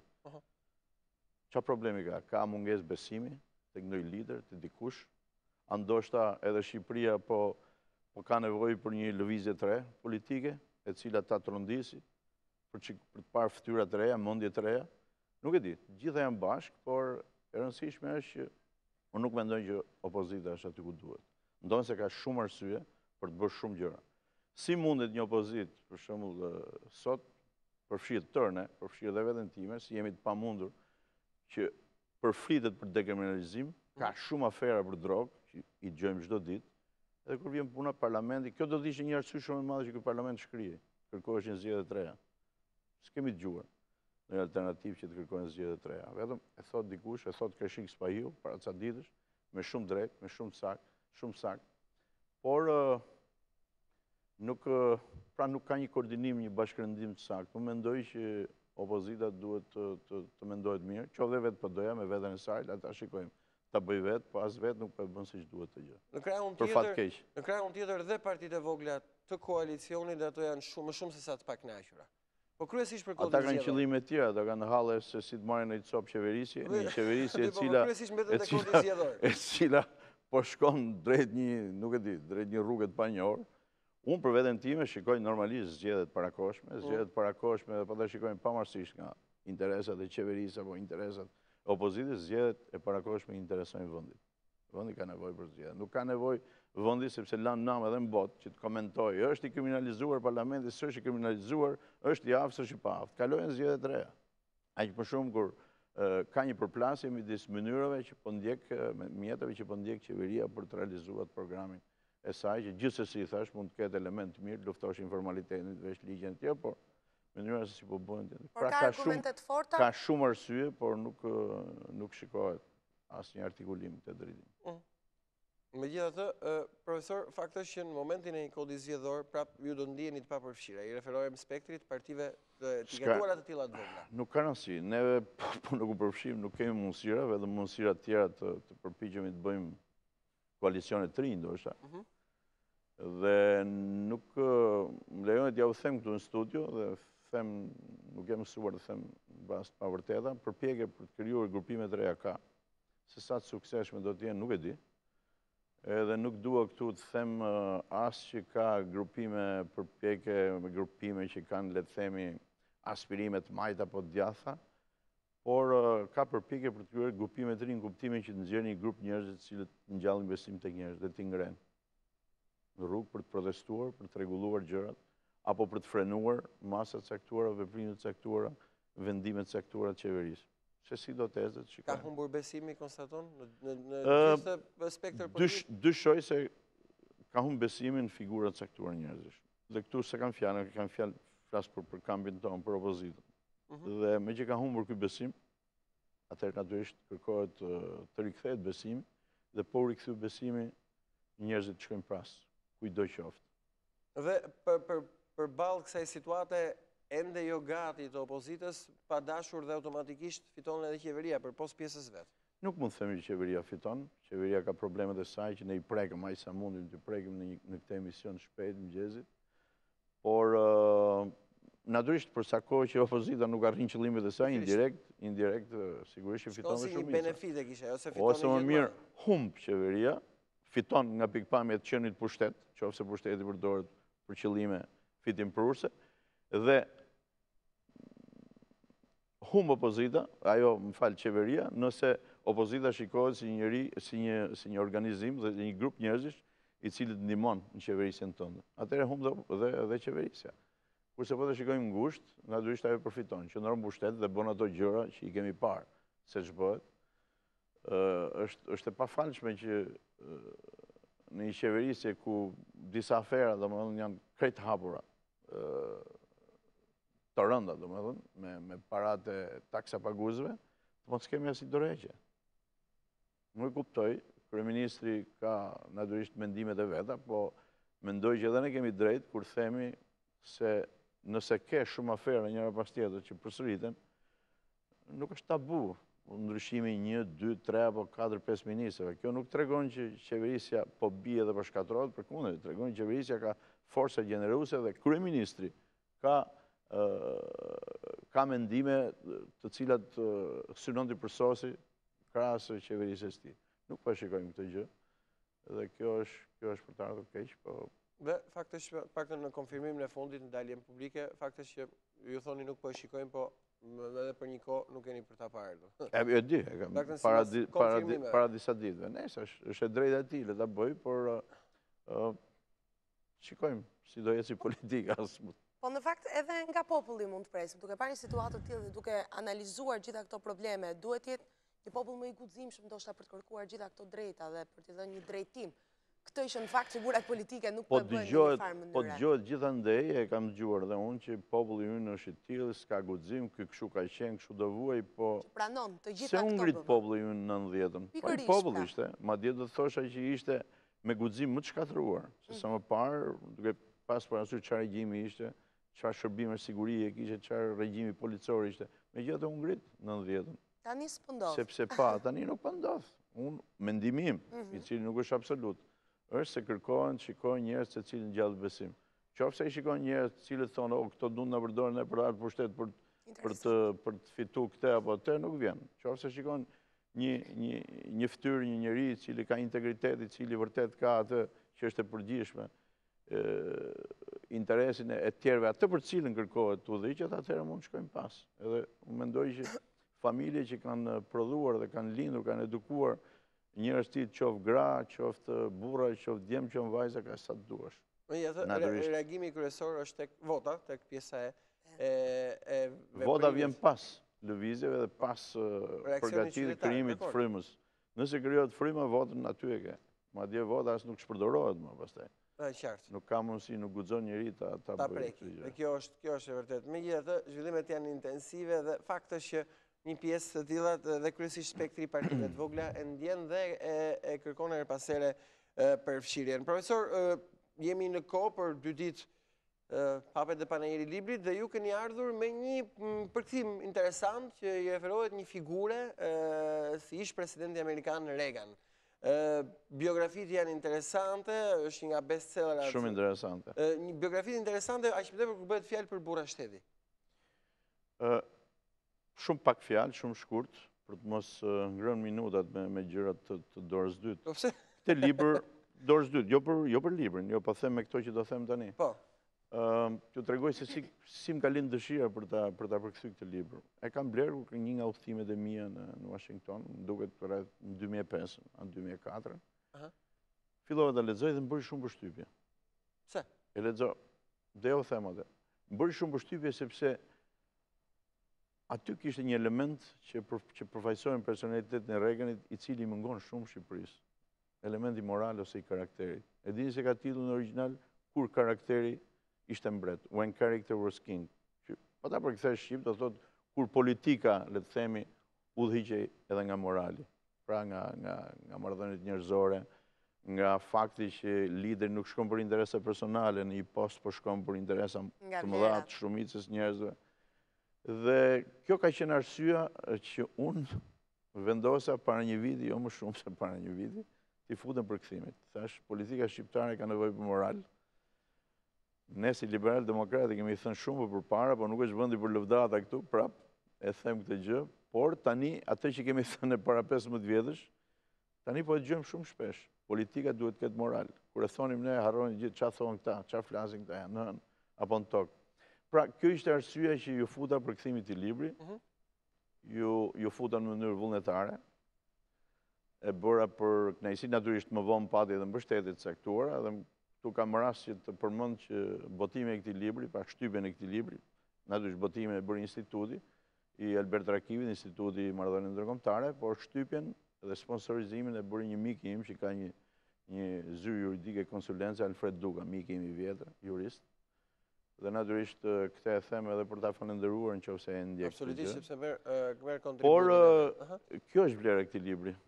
Çfarë problemi ka? Ka mungesë besimi tek ndonjë lider, te dikush? A ndoshta edhe Shqipëria po ka nevojë për një lëvizje të re politike, e cila ta trondisi për të parë fytyra të reja, mendje të reja? Nuk e di, gjitha janë bashkë, por e rëndësishme është që unë nuk mendoj që opozita është aty ku duhet. Ndonë se ka shumë arsye për të bërë shumë gjëra. Si mundet një opozit, për shembull, sot, përfshirë tërne, përfshirë dhe veten time, si jemi të pamundur që përflitet për dekriminalizim, ka shumë afera për drogë, që i dëgjojmë çdo ditë, edhe kur vjen puna parlamenti, kjo do të ishte një arsye shumë e madhe që ky parlament shkrihej, kërkoheshin zgjedhje të reja. S'kemi dëgjuar në alternativë që të kërkojnë zgjedhje të reja. Vetëm e thot dikush, e thot Kashik Spahiu para ca ditësh, me shumë drejt, me shumë sakt, por nuk ka një koordinim, një bashkërëndim të sakt. Unë mendoj që opozita duhet të mendohet mirë, qoftë dhe vetë PD-ja me veten e saj, ata shikojmë, ta bëj vetë, po as vetë nuk po e bën siç duhet të gjë. Për fat keq. Në krahun tjetër dhe partitë e vogla të koalicionit ato janë më shumë se sa të pakënaqura. Po kryesisht për kodin ata kanë qëllime të tjera, ata kanë halle se si të marrin një copë qeverisje, një qeverisje e cila po shkon drejt një rrugë të panjohur. Unë për veten time shikoj normalisht zgjedhjet parakoshme, dhe po ta shikojmë pavarësisht nga interesat e qeverisë apo interesat e opozitës, zgjedhjet e parakoshme interesojnë vendit. Vendi ka nevojë për zgjedhje. Nuk ka nevojë vendi sepse lanë nam edhe në botë që të komentojë, është i kriminalizuar parlamenti, s'është i kriminalizuar, është i aftë, është i pa aftë. Kalojnë zgjedhje të reja. Aq më shumë kur ka një përplasje midis mënyrave që po ndjek, mjeteve që po ndjek qeveria për të realizuar programin e saj, që gjithsesi i thash mund të ketë element të mirë, luftosh informalitetin, veç ligjen e tjerë, por mënyra se si po bëhen. Por ka argumente të forta? Ka shumë arsye, por nuk shikohet asnjë artikulim të drejtim. Megjithatë, profesor, fakti është që në momentin e një kodi zgjedhor, prap ju do ndiheni të papërfshira. I referohem spektrit partive të etikatuara të tilla të vogla. Nuk ka rëndësi. Neve po nuk u përfshim, nuk kemi mundësira, vetëm mundësira të tjera të përpiqemi të bëjmë koalicione të rinj ndoshta. Dhe nuk më lejohet ja u them këtu në studio dhe them, nuk jam mësuar të them bazë pa vërteta, përpjekje për të krijuar grupime të reja ka. Se sa të suksesshme do të jenë, nuk e di. Edhe nuk dua këtu të them as që ka grupime përpjekje, grupime që kanë, le të themi, aspirime të majta apo të djatha, por ka përpjekje për të krijuar grupime të rinj, kuptimin që të nxjerrë një grup njerëzish të cilët ngjallin besim tek njerëzit dhe t'i ngrenë në rrugë për të protestuar, për të rregulluar gjërat, apo për të frenuar masat caktuara, veprimet caktuara, vendimet caktuara të qeverisë. Se si do tezet që ka humbur besimi, konstaton, në gjithë spektër politik? Dyshoj se ka humbur besimin në figurat caktuara njerëzish. Dhe këtu se kanë fjalë flas për kampin tonë, për opozitën. Dhe me që ka humbur ky besim, atëherë natyrisht kërkohet të rikthehet besimi, dhe po rikthyet besimi, njerëzit shkojnë pras, kujdo qoftë. Dhe përballë kësaj situate, ende jo gati të opozitës, pa dashur dhe automatikisht fiton edhe qeveria për pos pjesës vetë. Nuk mund të themi që qeveria fiton, qeveria ka problemet e saj që ne i prekëm aq sa mundim të prekim në këtë emision shpejt mëngjesit, por natyrisht për sa kohë që opozita nuk arrin qëllimet e saj, indirekt sigurisht që fiton dhe shumica. Shko si benefite kishe, ose fiton ose më mirë humb qeveria, fiton nga pikpamjet qenit pushtet, qofse pushteti përdoret për qëllime fitim prurse, dhe humb opozita, ajo më falë qeveria, nëse opozita shikohet si një organizim dhe një grup njerëzish i cili ndihmon në qeverisjen tënde. Atëherë humb dhe qeverisja. Kurse po të shikojmë ngushtë, natyrisht ajo përfiton, që ndron pushtet dhe bën ato gjëra që i kemi parë se ç'bëhet. Është e pafalshme që në një qeverisje ku disa afera, domethënë, janë krejt hapura, të rënda, domethënë, me paratë e taksapaguesve, mos kemi asnjë dorëheqje. Nuk e kuptoj kryeministri ka natyrisht mendimet e veta, po mendoj që edhe ne kemi drejt kur themi se nëse ke shumë afera njëra pas tjetër që përsëriten, nuk është tabu ndryshimi 1, 2, 3 apo 4, 5 ministrave. Kjo nuk tregon që qeverisja po bie dhe përshkatrohet, përkundër, tregon që qeverisja ka forca gjeneruese dhe kryeministri ka mendime të cilat synon të përsosi krahas qeverisjes tij. Nuk po shikojmë këtë gjë. Dhe kjo është për të ardhur keq, po Dhe faktisht, paktën në konfirmimin e fundit në daljen publike, faktisht që ju thoni nuk po e shikojmë, po edhe për një kohë nuk keni për ta parë. E di, para disa ditëve. Nëse është e drejta e tij, le ta bëj, por shikojmë si do ecë politika. Po në fakt edhe nga populli mund të presim, duke parë një situatë të tillë dhe duke analizuar gjitha këto probleme, duhet jetë një popull më i guximshëm ndoshta për të kërkuar gjitha këto drejta dhe për të dhënë një drejtim. Këtë ishte në fakt figurat politike nuk po e bëjnë në një farë mënyrë. Po dëgjohet gjithandej, e kam dëgjuar dhe unë që populli ynë është i tillë, s'ka guxim, ky kështu ka qenë, kështu do vuaj, po pranon të gjitha këto. Se këto. u ngrit populli ynë në 90-ën? Po ai popull ishte, madje do thosha që ishte me guxim më të shkatëruar, se sa më parë, duke pas parasysh çfarë regjimi ishte, çfarë shërbime sigurie kishte, çfarë regjimi policor ishte. Megjithatë u ngrit në 90-ën. Tani s'po ndodh. Sepse tani nuk po ndodh. Unë mendimi im, i cili nuk është absolut, është se shikojnë njerëz se cilin gjallë besim. Qofse i shikojnë njerëz të cilët thonë, këto duhet na përdoren për atë pushtet për të fituar këtë apo atë, nuk vjen. Qofse shikojnë një fytyrë, një njeri i cili ka integritet, i cili vërtet ka atë që është e përgjithshme, interesin e tjerëve, atë për cilën kërkohet udhëhiqet, atëherë mund të shkojnë pas. Edhe unë mendoj që familje që kanë prodhuar dhe kanë lindur, kanë edukuar njerëz të qoftë gra, qoftë burra, qoftë djem, qoftë vajza, ka sa të duash. Reagimi kryesor është tek vota, tek pjesa e veprimit. Vota vjen pas lëvizjeve dhe pas përgatitimit krijimit të frymës. Nëse krijohet fryma, votën aty e ke. Madje vota as nuk shpërdorohet më pastaj. Qartë. Nuk ka mundësi, nuk guxon njeri ta bëjë këtë gjë. Dhe kjo është e vërtetë. Megjithatë, zhvillimet janë intensive dhe fakti është që një pjesë të tilla dhe kryesisht spektri i partive të vogla e ndjen dhe e kërkon her pas here përfshirjen. Profesor, jemi në kohë për 2 ditë hapet dhe panajeri i librit dhe ju keni ardhur me një përkthim interesant që i referohet një figure si ish presidenti amerikan Reagan. Biografitë janë interesante, është nga bestseller. Shumë interesante. Një biografi interesante, aq më tepër kur bëhet fjalë për burra shteti. Shumë pak fjalë, shumë shkurt, për të mos ngrënë minutat me gjërat të dorës dytë. Pse? Këtë libër dorës dytë, jo për librin, jo po them me këto që do them tani. Po. T'ju tregoj se si më ka lënë dëshira për ta përkthyer këtë libër. E kam blerë një nga udhëtimet e mia në Washington, më duket rreth 2005, anë 2004. Fillova ta lexoj dhe më bëri shumë përshtypje. Pse? E lexoj, dhe u them atë. Më bëri shumë përshtypje sepse aty kishte një element që përfaqësoi personalitetin e Reaganit, i cili mungon shumë Shqipërisë. Elementi moral ose i karakterit. E dini se ka titull në origjinal Kur karakteri ishte mbret, When Character Was King. Po ta përkthesh shqip, do thotë kur politika, le të themi, udhëhiqej edhe nga morali. Pra nga marrëdhëniet njerëzore, nga fakti që lideri nuk shkon për interese personale në një post, por shkon për interesa të mëdha të shumicës njerëzve. Dhe kjo ka qenë arsyeja që unë vendosa para një viti, jo më shumë se para një viti, t'i futem përkthimit. Thash, politika shqiptare ka nevojë për moral. Ne si liberal-demokratë kemi thënë shumë përpara, por nuk është vendi për lëvdata këtu, prap e them këtë gjë, por tani atë që kemi thënë para 15 vjetësh, tani po e dëgjojmë shumë shpesh. Politika duhet të ketë moral. Kur e thonim ne, harrojnë gjithë çfarë thonë këta, çfarë flasin këta janë nën apo në tokë. Pra, kjo ishte arsyeja që ju futa përkthimit të librit. Ju futa në mënyrë vullnetare. E bëra për kënaqësi, natyrisht më vonë pati edhe mbështetje të caktuara, dhe tu kam rast që të përmend që botimi i këtij libri, pra shtypjen e këtij libri, natyrisht botimin e bëri instituti i Albert Rakivit, Instituti i Marrëdhënieve Ndërkombëtare, por shtypjen dhe sponsorizimin e bëri një mik im që ka një zyrë juridike konsulencë, Alfred Duka, mik im i vjetër, jurist. Dhe natyrisht këtë e them edhe për ta falendëruar nëse e ndjek. Absolutisht, sepse merr kontributin. Por kjo është vlera e këtij libri.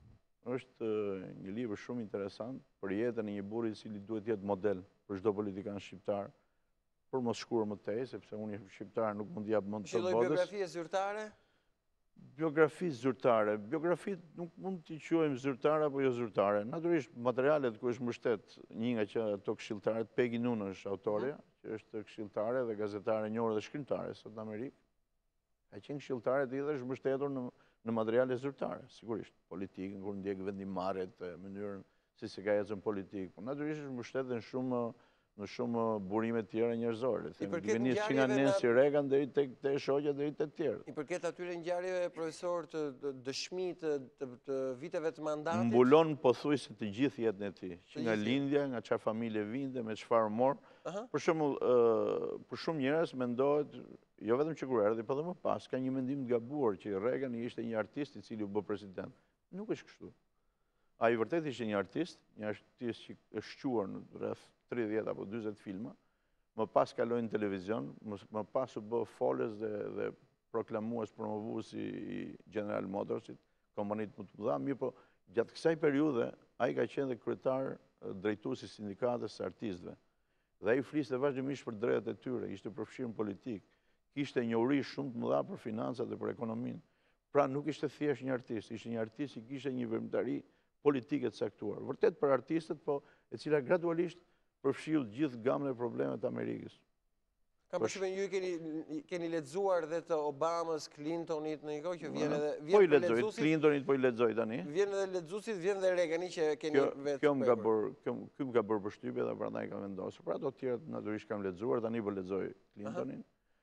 është një libër shumë interesant për jetën e një burri i cili duhet jetë model për çdo politikan shqiptar, për mos shkuar më tej, sepse unë jam shqiptar, nuk mund t'jap mend Është të një lloj botës. biografie zyrtare? Biografi zyrtare. Biografit nuk mund t'i quajmë zyrtare apo jo zyrtare. Natyrisht, materialet ku është mbështet një nga që ato këshilltarët, Peggy Noonan është autorja, që është këshilltare dhe gazetare e njohur dhe shkrimtare sot në Amerikë. Ka qenë këshilltare dhe është mbështetur në materiale zyrtare, sigurisht. Politikën, kur ndjek vendimarrjet, mënyrën si ka ecën politikë. Po natyrisht është mbështetur në shumë burime tjera njerëzore. Venit që nga Nancy Reagan deri te shoqja deri te tjerë. I përket atyre ngjarjeve, profesor, të dëshmi të viteve të mandatit? Mbulon pothuajse të gjithë jetën e tij, që nga lindja, nga çfarë familje vinte, me çfarë mor. Për shembull, për shumë njerëz mendohet, jo vetëm që kur erdhi, por edhe më pas, ka një mendim të gabuar që Reagan ishte një artist i cili u bë president. Nuk është kështu. Ai vërtet ishte një artist që është shquar në rreth 30 apo 40 filma, më pas kaloi në televizion, më pas u bë folës dhe proklamues, promovues i General Motorsit, kompanitë më të mëdha, mirë po gjatë kësaj periudhe ai ka qenë dhe kryetar drejtues i sindikatës së artistëve. Dhe ai fliste vazhdimisht për drejtat e tyre, ishte përfshirë në politikë, kishte njohuri shumë të mëdha për financat dhe për ekonominë. Pra nuk ishte thjesht një artist, ishte një artist që kishte një veprimtari politike të caktuar. Vërtet për artistët, po e cila gradualisht përfshiu gjithë gamën e problemet të Amerikës. Kam përshtypjen ju keni lexuar dhe të Obamës, Clintonit në një kohë që vjen edhe po i lexoj, Clintonit po i lexoj tani. Vjen edhe lexuesit, vjen edhe Reagani që keni vetë. Kjo më ka bërë përshtypje dhe prandaj kam vendosur. Për ato të tjerë natyrisht kam lexuar, tani po lexoj Clintonin.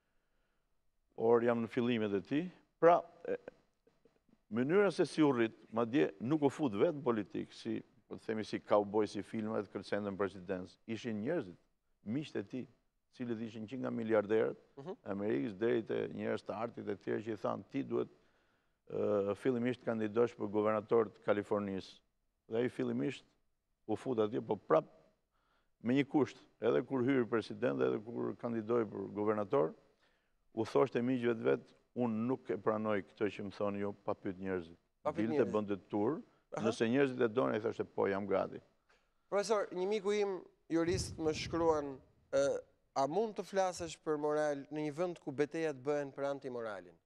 Por jam në fillimet e tij. Pra, mënyra se si u rrit, madje nuk u fut vetë në politikë, si po të themi si cowboy si filmat kërcendën presidencë, ishin njerëzit, miqtë e tij, cilët ishin që nga miliarderët Amerikës deri te njerëz të artit e tjerë që i thanë ti duhet fillimisht kandidosh për guvernator të Kalifornisë. Dhe ai fillimisht u fut atje, po prap me një kusht, edhe kur hyri president, edhe kur kandidoi për guvernator, u thoshte miqve të vet, unë nuk e pranoj këtë që më thoni ju pa pyet njerëzit. Dilte bënte tur. Nëse njerëzit e donin, i thoshte po, jam gati. Profesor, një miku im jurist më shkruan, a mund të flasësh për moral në një vend ku betejat bëhen për antimoralin?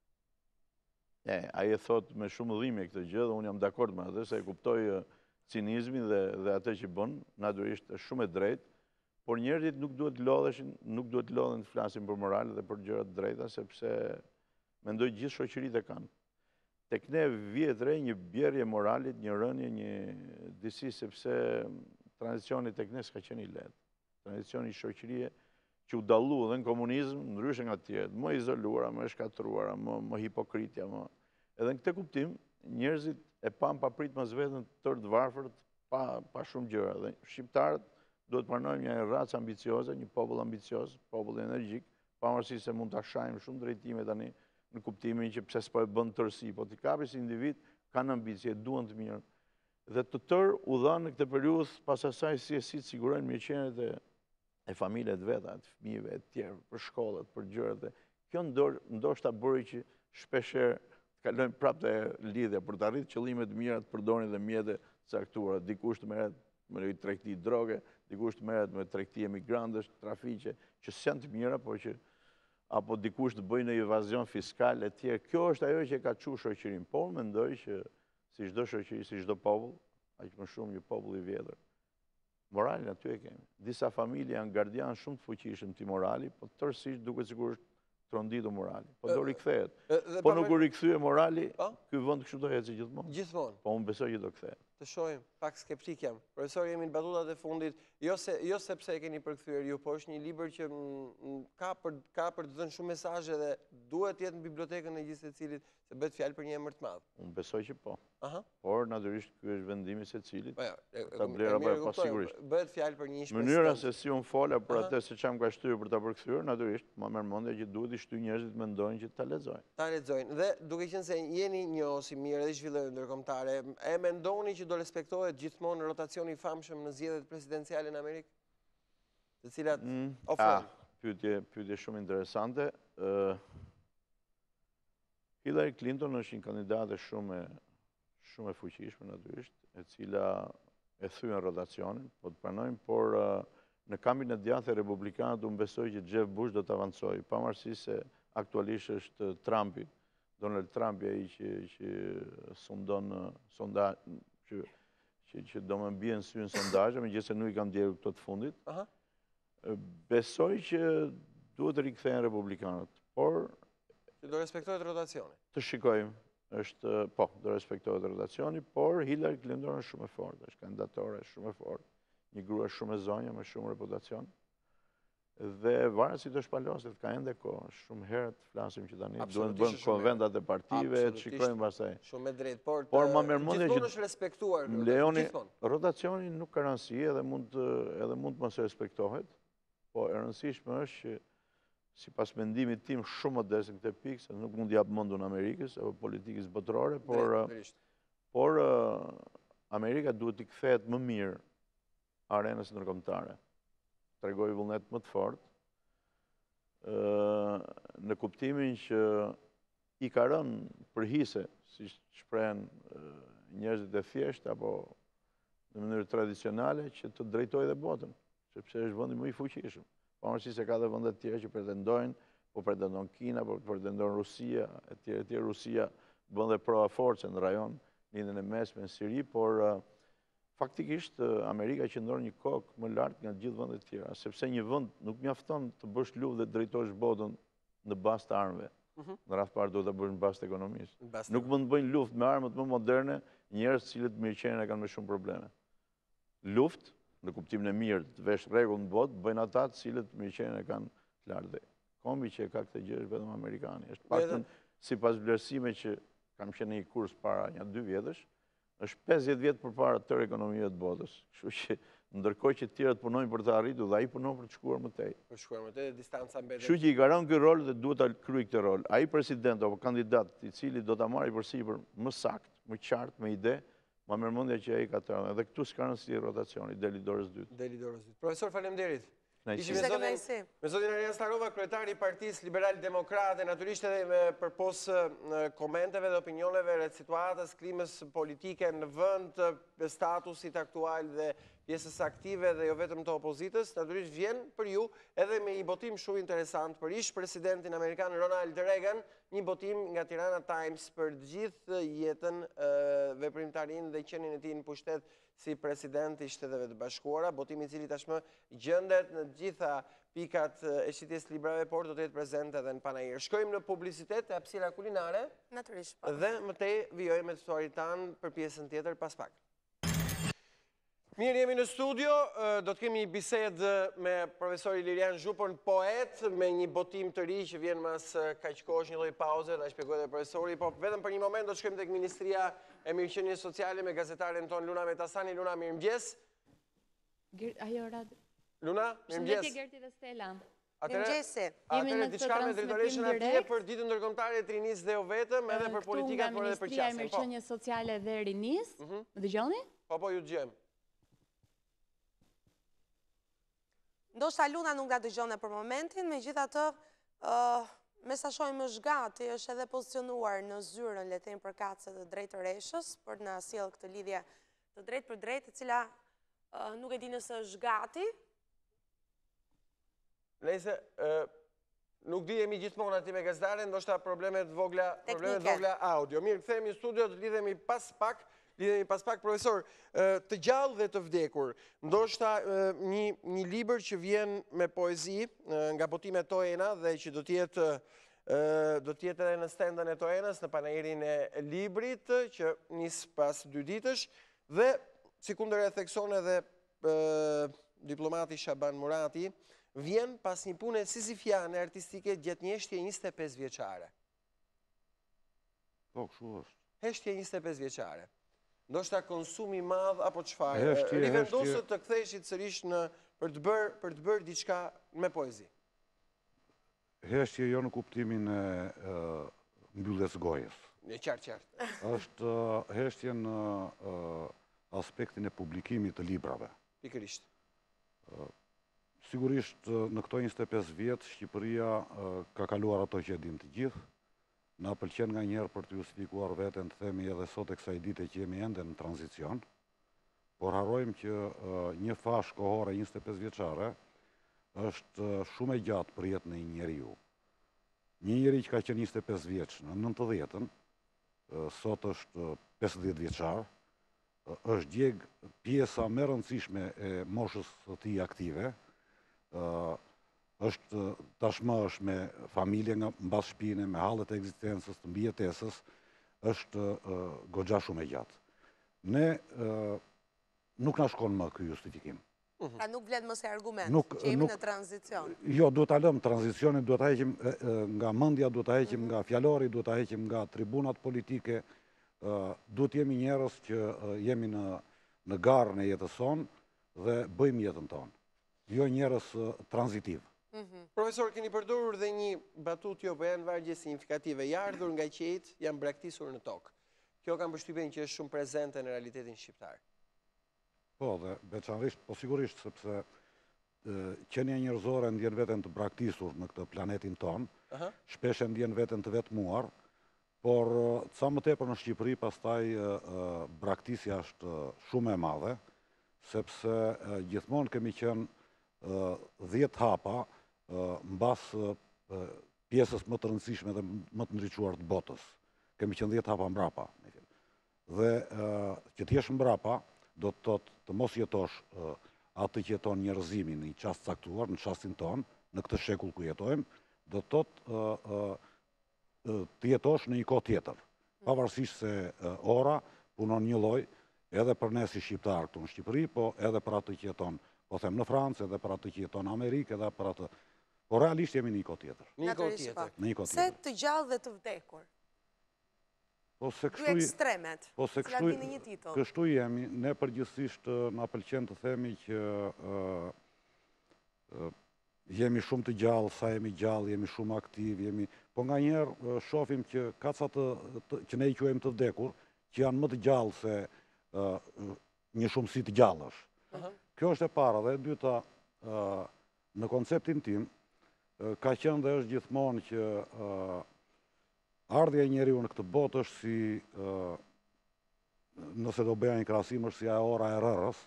Ai e thot me shumë dhimbje këtë gjë dhe unë jam dakord me atë, se e kuptoj cinizmin dhe atë që bën, natyrisht është shumë e drejtë, por njerëzit nuk duhet lodhen të flasin për moral dhe për gjëra të drejta, sepse mendoj gjithë shoqëritë e kanë. Tek ne vjet re një bjerje moralit, një rënje, një disi, sepse transicioni tek ne s'ka qenë i lehtë. Transicioni i shoqërie që u dallu dhe në komunizëm, ndryshe nga tjerët, më izoluara, më shkatruara, më hipokritja, edhe në këtë kuptim, njerëzit e pan paprit mas vetën tërë të varfërt, pa shumë gjëra. Dhe shqiptarët duhet pranojmë një racë ambicioze, një popull ambicioz, popull energjik, pavarësisht se mund ta shajmë shumë drejtime tani në kuptimin që pse s'po e bën tërësi, po t'i kapi si individ, kanë ambicie, duan të mirë. Dhe të tërë u dhanë në këtë periudhë pas asaj si sigurojnë mirëqenjet e familjet veta, të fëmijëve e tjerë, për shkollat, për gjërat. Kjo ndoshta bëri që shpeshherë të kalojnë prapë te lidhja për të arritur qëllime të mira, të përdorin dhe mjete caktuara. Dikush të merret me tregti droge, dikush të merret me tregti emigrantësh, trafiqe, që s'janë të mira, por që apo dikush të bëjnë një evazion fiskal e tjerë. Kjo është ajo që ka çu shoqërinë. Por mendoj që si çdo shoqëri, si çdo popull, aq më shumë një popull i vjetër, moralin aty e kemi. Disa familje janë gardian shumë të fuqishëm të morali, po tërësisht duket sikur është tronditur morali. Po do rikthehet. Po nuk u rikthye morali, ky vend kështu do ecë gjithmonë. Gjithmonë. Po unë besoj që do kthehet. Të shohim, pak skeptik jam. Profesor, jemi në batutat e fundit, jo sepse e keni përkthyer ju, po është një libër që ka për të dhënë shumë mesazhe dhe duhet të jetë në bibliotekën e gjithë secilit, se bëhet fjalë për një emër të madh. Unë besoj që po. Por natyrisht ky është vendimi i secilit. Ta bler apo po sigurisht. Bëhet fjalë për një ish. Mënyra se si unë fola për atë se çam ka shtyr për ta përkthyer, natyrisht më merr mendja që duhet i shtyj njerëzit mendojnë që ta lexojnë. Ta lexojnë. Dhe duke qenë se jeni një si mirë dhe zhvillime ndërkombëtare, e mendoni që do respektohet gjithmonë rotacioni i famshëm në zgjedhjet presidenciale në Amerikë, të cilat ofrojnë? Pyetje shumë interesante. Hillary Clinton është një kandidate shumë shumë e fuqishme natyrisht, e cila e thyen rotacionin, po të pranojmë, por në kambin e djathtë e republikanët unë besoj që Jeff Bush do të avancojë, pavarësisht se aktualisht është Trumpi, Donald Trumpi ai që sondon që do më mbien sy në sondazhe, megjithëse nuk i kam ndjerë këto të fundit. Besoj që duhet të rikthehen republikanët, por që do respektohet rotacioni. Të shikojmë, do respektohet rotacioni, por Hillary Clinton është shumë e fortë, është kandidatore shumë e fortë, një grua shumë e zonja me shumë reputacion. Dhe varet si të shpaloset, ka ende kohë, shumë herë të flasim që tani duhet të bëjmë konventat e partive, të shikojmë pastaj. Shumë e drejtë, por ma mërmendje gjithmonë është respektuar. Leoni, rotacioni nuk ka rëndësi edhe mund të mos respektohet, po e rëndësishme është që sipas mendimit tim shumë modest në këtë pikë, se nuk mund jap mendun Amerikës apo politikës botërore, por Amerika duhet të kthehet më mirë arenës ndërkombëtare. Tregoj vullnet më të fortë, në kuptimin që i ka rënë përhise, si shprehen njerëzit e thjeshtë, apo në mënyrë tradicionale, që të drejtojë dhe botën, sepse është vendi më i fuqishëm. Pavarësisht se ka dhe vende të tjera që pretendojnë, po pretendon Kina, po pretendon Rusia, etj. Rusia bën dhe prova force në rajon, lindjen e mesme në Siri, por faktikisht Amerika qëndron një kokë më lart nga të gjithë vendet tjera, sepse një vend nuk mjafton të bësh luftë dhe drejtosh botën në bazë të armëve. Në radhë parë duhet ta bësh në bazë të ekonomisë. Nuk mund të bëjnë luftë me armët më moderne njerëz të cilët mirëqenien e kanë me shumë probleme. Luftë, në kuptimin e mirë, të vesh rregull në botë, bëjnë ata të cilët mirëqenien e kanë të lartë. Kombi që e ka këtë gjë është vetëm amerikani. Është paktën sipas vlerësimeve që kam qenë në një kurs para një 2 vjetësh, është 50 vjetë përpara tërë ekonomive të botës. Kështu që ndërkohë që të tjerët punojnë për të arritur dhe ai punon për të shkuar më tej. Për shkuar më tej, distanca mbetet. Kështu që i ka rënë ky rol dhe duhet ta kryejë këtë rol. Ai president apo kandidat i cili do ta marrë përsipër më saktë, më qartë, me ide, ma mërmendja që ai ka të rënë. Edhe këtu s'ka rëndësi rotacioni, deli dorës dytë. Deli dorës dytë. Profesor, faleminderit. Me zotin Arian Starova, kryetari i Partisë Liberal-Demokrate, natyrisht edhe përpos komenteve dhe opinioneve rreth situatës, klimës politike në vend, statusit aktual dhe pjesës aktive dhe jo vetëm të opozitës, natyrisht vjen për ju edhe me një botim shumë interesant për ish presidentin amerikan Ronald Reagan, një botim nga Tirana Times për gjithë jetën, veprimtarinë dhe qenin e tij në pushtet si president i Shteteve të Bashkuara, botimi i cili tashmë gjendet në gjitha pikat e shitjes librave, por do të jetë prezent edhe në panajër. Shkojmë në publicitet e hapësira kulinare. Natyrisht. Dhe mëtej vijojmë me të ftuarit tanë për pjesën tjetër pas pak. Mirë, jemi në studio, do të kemi një bisedë me profesori Lilian Zhupën, poet, me një botim të ri që vjen mas kaq kohësh, një lloj pauze, na shpjegoi dhe profesori, po vetëm për një moment do të shkojmë tek Ministria e Mirëqenies Sociale me gazetaren ton Luna Metasani. Luna, mirëmëngjes. Luna, mirëmëngjes. Shëndetje Gerti dhe Stella. Atëre diçka me drejtoreshën atje për ditën ndërkombëtare e trinisë dhe jo vetëm, edhe për politikat, por edhe për Ministria e qasjen. Mirëqenies Sociale dhe Rinisë. Më dëgjoni? Po, ju dëgjojmë. Ndoshta Luna nuk nga dëgjone për momentin, megjithatë, me sa shohim është gati, është edhe pozicionuar në zyrën le të themi përkatëse të drejtoreshës për na sjell këtë lidhje të drejtë për drejtë, e cila nuk e di nëse është gati. Nëse nuk dijemi gjithmonë aty me gazetaren, ndoshta problemet vogla audio. Mirë, kthehemi në studio, të lidhemi pas pak. Profesor, të gjallë dhe të vdekur, ndoshta një libër që vjen me poezi nga botimet Toena dhe që do t'jetë edhe në stendën e Toenës, në panajirin e librit, që nis pas 2 ditësh, dhe si kundër e thekson edhe diplomati Shaban Murati, vjen pas një pune sizifiane artistike gjatë një heshtje 25 vjeçare. Po, kështu është. Heshtje 25 vjeçare. Ndoshta konsumi madh apo çfarë? Rivendosët të ktheheshit sërish për të bërë diçka me poezi. Heshtje jo në kuptimin e mbylljes gojës. Qartë. Është heshtje në aspektin e publikimit të librave. Pikërisht. Sigurisht në këto 25 vjet Shqipëria ka kaluar ato që e dim të gjithë, Na pëlqen nga njerë për të justifikuar veten të themi edhe sot e kësaj dite që jemi ende në tranzicion, por harrojmë që një fash kohore 25 vjeçare është shumë e gjatë për jetën e një njeriu. Një njeri që ka qenë 25 vjeç në 90-ën, sot është 50 vjeçar, është djeg pjesa më e rëndësishme e moshës së tij aktive, është tashmë është me familje nga mbas shtëpine, me hallet e ekzistencës, të mbijetesës, është goxha shumë e gjatë. Ne nuk na shkon më ky justifikim. Pra nuk vlet më se argument, që jemi Nuk- në tranzicion. Jo, duhet ta lëm tranzicionin, duhet ta heqim nga mendja, duhet ta heqim nga fjalori, duhet ta heqim nga tribunat politike, duhet jemi njerëz që jemi në garën e jetës sonë dhe bëjmë jetën tonë. Jo njerëz tranzitiv. Profesor, keni përdorur dhe një batut jo, për janë vargje signifikative. Ja ardhur nga qejt, janë braktisur në tokë. Kjo kam përshtypjen që është shumë prezente në realitetin shqiptar. Po, dhe veçanërisht, po sigurisht, sepse qenia njerëzore ndjen veten të braktisur në këtë planetin ton, shpesh e ndjen veten të vetmuar, por sa më tepër në Shqipëri, pastaj braktisja është shumë e madhe, sepse gjithmonë kemi qenë 10 hapa mbas pjesës më të rëndësishme dhe më të ndriçuar të botës. Kemi qenë 10 hapa mbrapa. Dhe që t'jesh mbrapa, do të thotë të mos jetosh atë që jeton njerëzimi në një çast caktuar, në çastin ton, në këtë shekull ku jetojmë, do të thotë të jetosh në një kohë tjetër. Pavarësisht se ora punon një lloj edhe për ne si shqiptar këtu në Shqipëri, po edhe për atë që jeton, po them në Francë, edhe për atë që jeton në Amerikë, edhe për atë. Po realisht jemi në një kohë tjetër. Një kohë tjetër. Në një kohë Se tjetër. të gjallë dhe të vdekur. Po se Dy ekstremet, cilat vini një titull. kështu jemi, ne përgjithsisht na pëlqen të themi që jemi shumë të gjallë, sa jemi gjallë, jemi shumë aktiv, po nga njerë shohim që kacat që ne i quajmë të vdekur, që janë më të gjallë se një shumësi të gjallësh. Kjo është e para, dhe e dyta, në konceptin tim, ka qenë dhe është gjithmonë që ardhja e njeriu në këtë botë është si, nëse do bëja një krahasim, është si ora e rërës,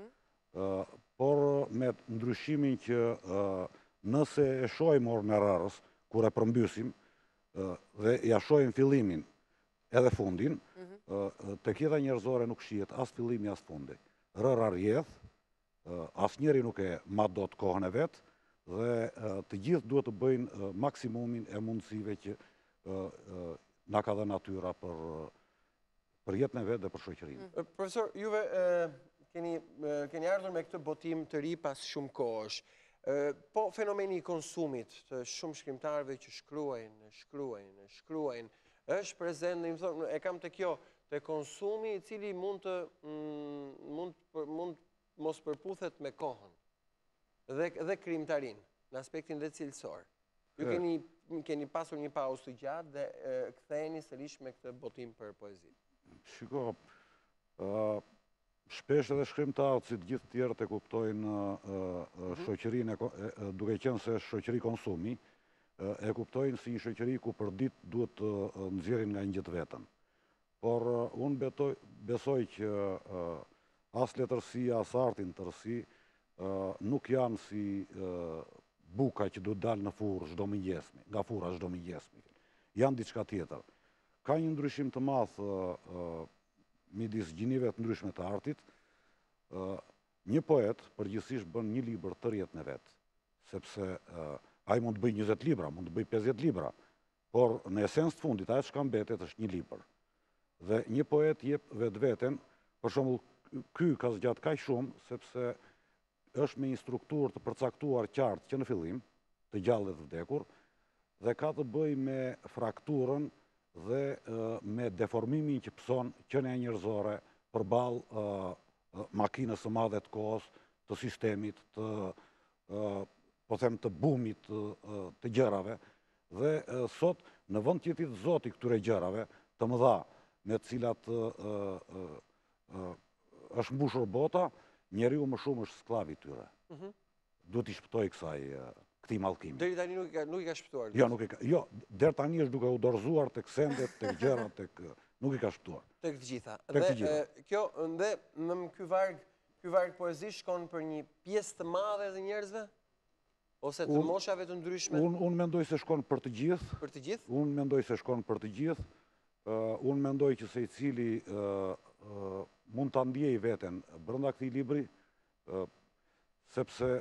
por me ndryshimin që nëse e shohim orën e rërës, kur e përmbysim, dhe ja shohim fillimin edhe fundin, tek jeta njerëzore nuk shihet as fillimi as fundi. Rëra rjedh, asnjëri nuk e ma dot kohën e vet, dhe të gjithë duhet të bëjnë maksimumin e mundësive që na ka dhënë natyra për jetën e vet dhe për shoqërinë. Profesor, juve keni ardhur me këtë botim të ri pas shumë kohësh. Po fenomeni i konsumit të shumë shkrimtarëve që shkruajnë, është prezent, e kam të kjo, të konsumi i cili mund mos përputhet me kohën dhe krimtarin, në aspektin dhe cilësor. Ju keni pasur një pauzë të gjatë dhe ktheheni sërish me këtë botim për poezi. Shiko, shpesh edhe shkrimtarët si të gjithë tjerët e kuptojnë shoqërinë, duke qenë se është shoqëri konsumi, e kuptojnë si një shoqëri ku për ditë duhet të nxjerrin nga një gjë vetëm. Por unë besoj që as letërsia, as arti në tërësi nuk janë si buka që duhet dalë në furrë çdo mëngjes, nga furra çdo mëngjes. Janë diçka tjetër. Ka një ndryshim të madh midis gjinive të ndryshme të artit. Një poet përgjithsisht bën një libër tërë jetën e vet, sepse ai mund të bëjë 20 libra, mund të bëjë 50 libra, por në esencë të fundit ajo çka mbetet është një libër. Dhe një poet jep vetveten, për shembull, ky ka zgjat kaq shumë sepse është me një strukturë të përcaktuar qartë që në fillim, të gjallë dhe të vdekur, dhe ka të bëjë me frakturën dhe me deformimin që pëson qenia njerëzore përballë makinës së madhe të kohës, të sistemit, po them të bumit të gjërave, dhe sot në vend të jetit zoti këtyre gjërave të mëdha me të cilat është mbushur bota, njeriu më shumë është sklav i tyre. Duhet i shpëtoj këtij mallkimi. Deri tani nuk i ka shpëtuar. Jo, nuk i ka. Jo, deri tani është duke u dorëzuar tek sendet, tek gjërat, nuk i ka shpëtuar. Tek të gjitha. Tek të gjitha. Kjo ky varg poezi shkon për një pjesë të madhe të njerëzve? Ose të moshave të ndryshme? Unë mendoj se shkon për të gjithë. Për të gjithë? Unë mendoj se shkon për të gjithë. Unë mendoj që secili mund ta ndjej veten brenda këtij libri, sepse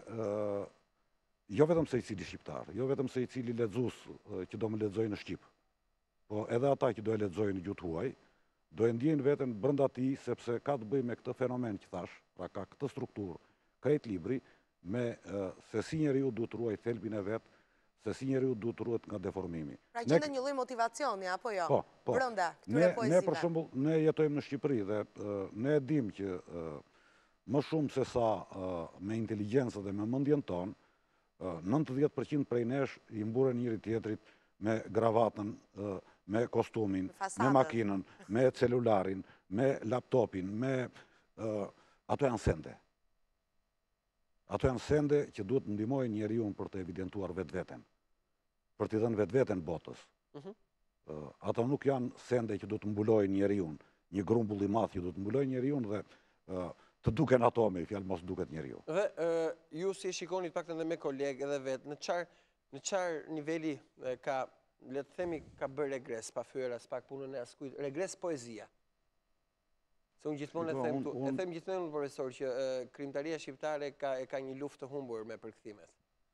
jo vetëm secili shqiptar, jo vetëm secili lexues që do më lexojë në shqip, po edhe ata që do e lexojnë në gjuhë huaj, do e ndjejnë veten brenda tij, sepse ka të bëjë me këtë fenomen që thash, pra ka këtë strukturë, krejt libri, me se si njeriu duhet të ruaj thelbin e vet, se si njeriu duhet të ruhet nga deformimi. Pra gjendet një lloj motivacioni, apo jo? Po. Brenda këtyre poezive. Ne për shembull, ne jetojmë në Shqipëri dhe ne e dimë që më shumë se sa me inteligjencën dhe me mendjen tonë, 90% prej nesh i mburen njëri tjetrit me gravatën, me kostumin, me makinën, me celularin, me laptopin, me ato janë sende. Ato janë sende që duhet ndihmojnë njeriu për të evidentuar vetveten, për t'i dhënë vetveten botës. Ato nuk janë sende që duhet të mbulojnë njeriu, një grumbull i madh që duhet të mbulojnë njeriu dhe të duken ato me fjalë mos duket njeriu. Dhe ju si e shikoni të paktën edhe me kolegë edhe vetë, në çfarë niveli ka, le të themi, ka bërë regres, pa fyer as pak punën e askujt, regres poezia? Se unë gjithmonë e them gjithmonë, profesor, që krimtaria shqiptare ka një luftë të humbur me përkthimet.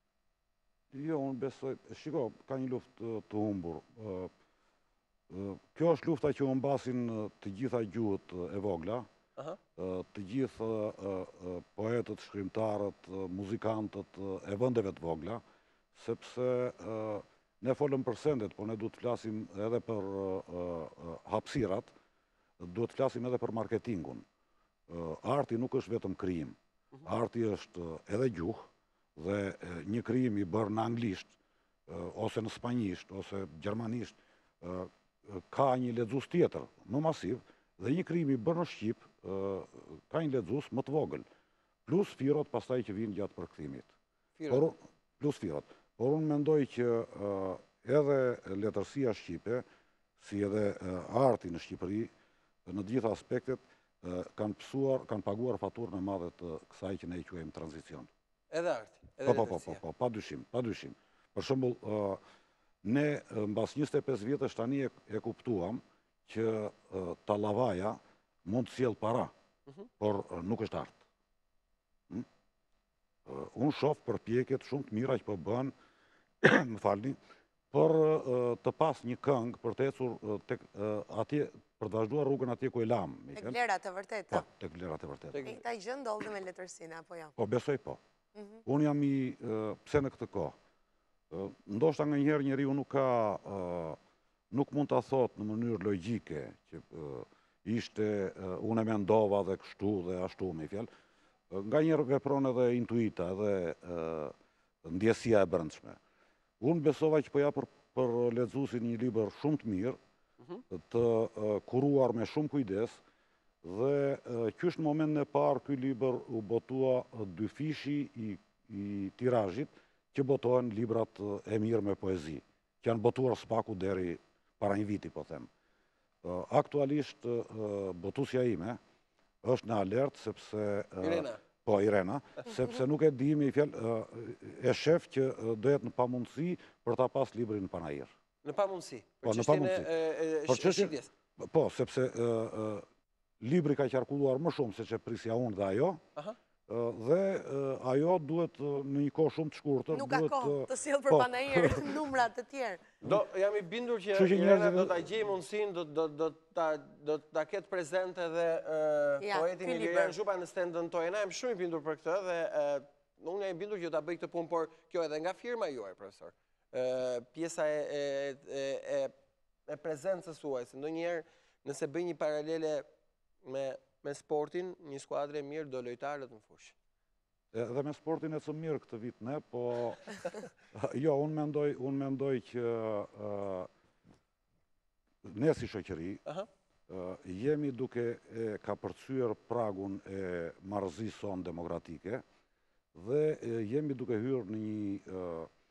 Jo, unë besoj, shiko, ka një luftë të humbur. Kjo është lufta që u mbasin të gjitha gjuhët e vogla, të gjithë poetët, shkrimtarët, muzikantët e vendeve të vogla, sepse ne folëm për sendet, po ne duhet të flasim edhe për hapësirat, duhet të flasim edhe për marketingun. Arti nuk është vetëm krijim. Arti është edhe gjuhë, dhe një krijim i bërë në anglisht, ose në spanjisht, ose gjermanisht, ka një lexues tjetër, më masiv, dhe një krijim i bërë në shqip, ka një lexues më të vogël, plus firot pastaj që vinë gjatë përkthimit. Plus firot. Por unë mendoj që edhe letërsia shqipe, si edhe arti në Shqipëri, në të gjitha aspektet, kanë paguar faturën e madhe të kësaj që ne i quajmë tranzicion. Edhe arti, edhe letërsia. Po, pa dyshim. Për shembull, ne mbas 25 vjetësh tani e kuptuam që tallavaja mund të sjellë para, por nuk është art. Unë shoh përpjekjet shumë të mira që po bën, më falni, për të pas një këngë për të ecur tek atje, për të vazhduar rrugën atje ku e lam. Tek vlerat e vërteta. Po, tek vlerat e vërteta. E këta gjë ndodhi me letërsinë, apo jo? Po, besoj po. Unë jam pse në këtë kohë. Ndoshta nganjëherë njeriu nuk mund ta thotë në mënyrë logjike që ishte unë e mendova dhe kështu dhe ashtu me fjalë. Nganjëherë vepron edhe intuita, edhe ndjesia e brendshme. Unë besova që po ja për lexuesin një libër shumë të mirë, të kuruar me shumë kujdes, dhe qysh në momentin e parë ky libër u botua 2 fishi i tirazhit që botohen librat e mirë me poezi, që janë botuar s'paku deri para një viti, po them. Aktualisht botusja ime është në alert sepse Irena, sepse nuk e di me fjalë, e shef që do jetë në pamundësi për ta pas librin në panajër. Në pamundësi? Po, në pamundësi. Po, sepse libri ka qarkulluar më shumë se që prisja unë dhe ajo, dhe ajo duhet në një kohë shumë të shkurtër. Nuk ka kohë të sjellë për panajër numrat të tjerë. Jam i bindur që Irena do ta gjejë mundësinë, do ta ketë prezente edhe poetin Ilirian Zhupa në stendën tonë. Jam shumë i bindur për këtë dhe unë jam i bindur që do ta bëj këtë punë, por kjo edhe nga firma juaj, profesor. Pjesa e prezencës suaj, se ndonjëherë nëse bëj një paralele me sportin, një skuadre mirë do lojtarët në fushë. Edhe me sportin e të mirë këtë vit ne, po jo, unë mendoj që ne si shoqëri jemi duke ka përcyer pragun e marrëzisë sonë demokratike dhe jemi duke hyrë në një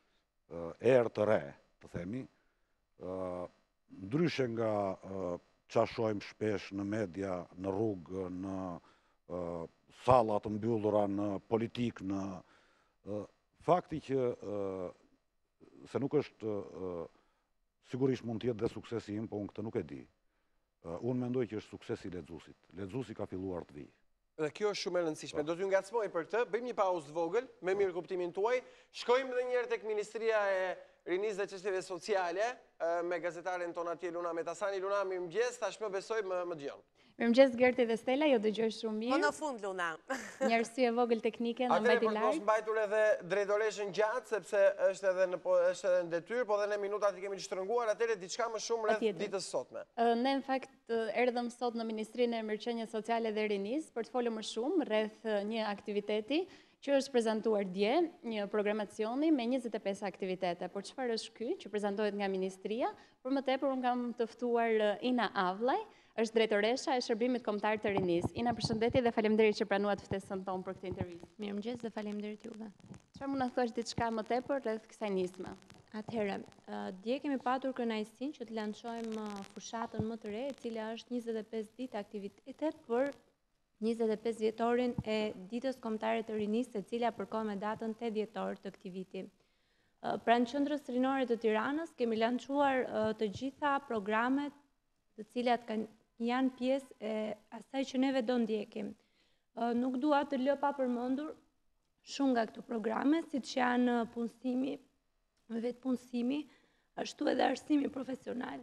erë të re, të themi, ndryshe nga qa shojmë shpesh në media, në rrugë, në salla të mbyllura, në politikë, në fakti që se nuk është sigurisht mund t'jetë dhe suksesi im, po unë këtë nuk e di. Unë mendoj që është suksesi lexuesit. Lexuesi ka filluar të vijë. Dhe kjo është shumë e rëndësishme. Do t'ju ngacmoj për këtë, bëjmë një pauzë të vogël, me mirë kuptimin tuaj. Shkojmë edhe një herë tek Ministria e Rinisë dhe Çështjeve Sociale me gazetaren tonë atje Luna Metasani. Luna, mirëmëngjes, tashmë besoj më dëgjon. Mirëmëngjes Gerti dhe Stella, jo dëgjoj shumë mirë. Po në fund, Luna. Një arsye vogël teknike në mbajti Atëherë për të mos larg. mbajtur edhe drejtoreshën gjatë, sepse është edhe në detyrë, po edhe në minutat i kemi të shtrënguar, atëherë diçka më shumë rreth ditës sotme. Ne në fakt erdhëm sot në Ministrinë e Mirëqenies Sociale dhe Rinisë për të folur më shumë rreth një aktiviteti që është prezantuar dje, një programacioni me 25 aktivitete. Por çfarë është ky që prezantohet nga Ministria? Për më tepër unë kam të ftuar Ina Avllaj, është drejtoresha e Shërbimit Kombëtar të Rinisë. Ina, përshëndetje dhe faleminderit që pranuat ftesën tonë për këtë intervistë. Mirëmëngjes dhe faleminderit juve. Çfarë mund na thuash diçka më tepër rreth kësaj nisme? Atëherë, dje kemi patur kënaqësinë që të lançojmë fushatën më të re, e cila është 25 ditë aktivitete për 25 vjetorin e ditës kombëtare të rinisë, e cila përkohë me datën 8 dhjetor të këtij viti. Pranë qendrës rinore të Tiranës kemi lançuar të gjitha programet të cilat janë pjesë e asaj që neve do ndjekim. Nuk dua të lë pa përmendur shumë nga këto programe, siç janë punësimi, vetë punësimi, ashtu edhe arsimi profesional.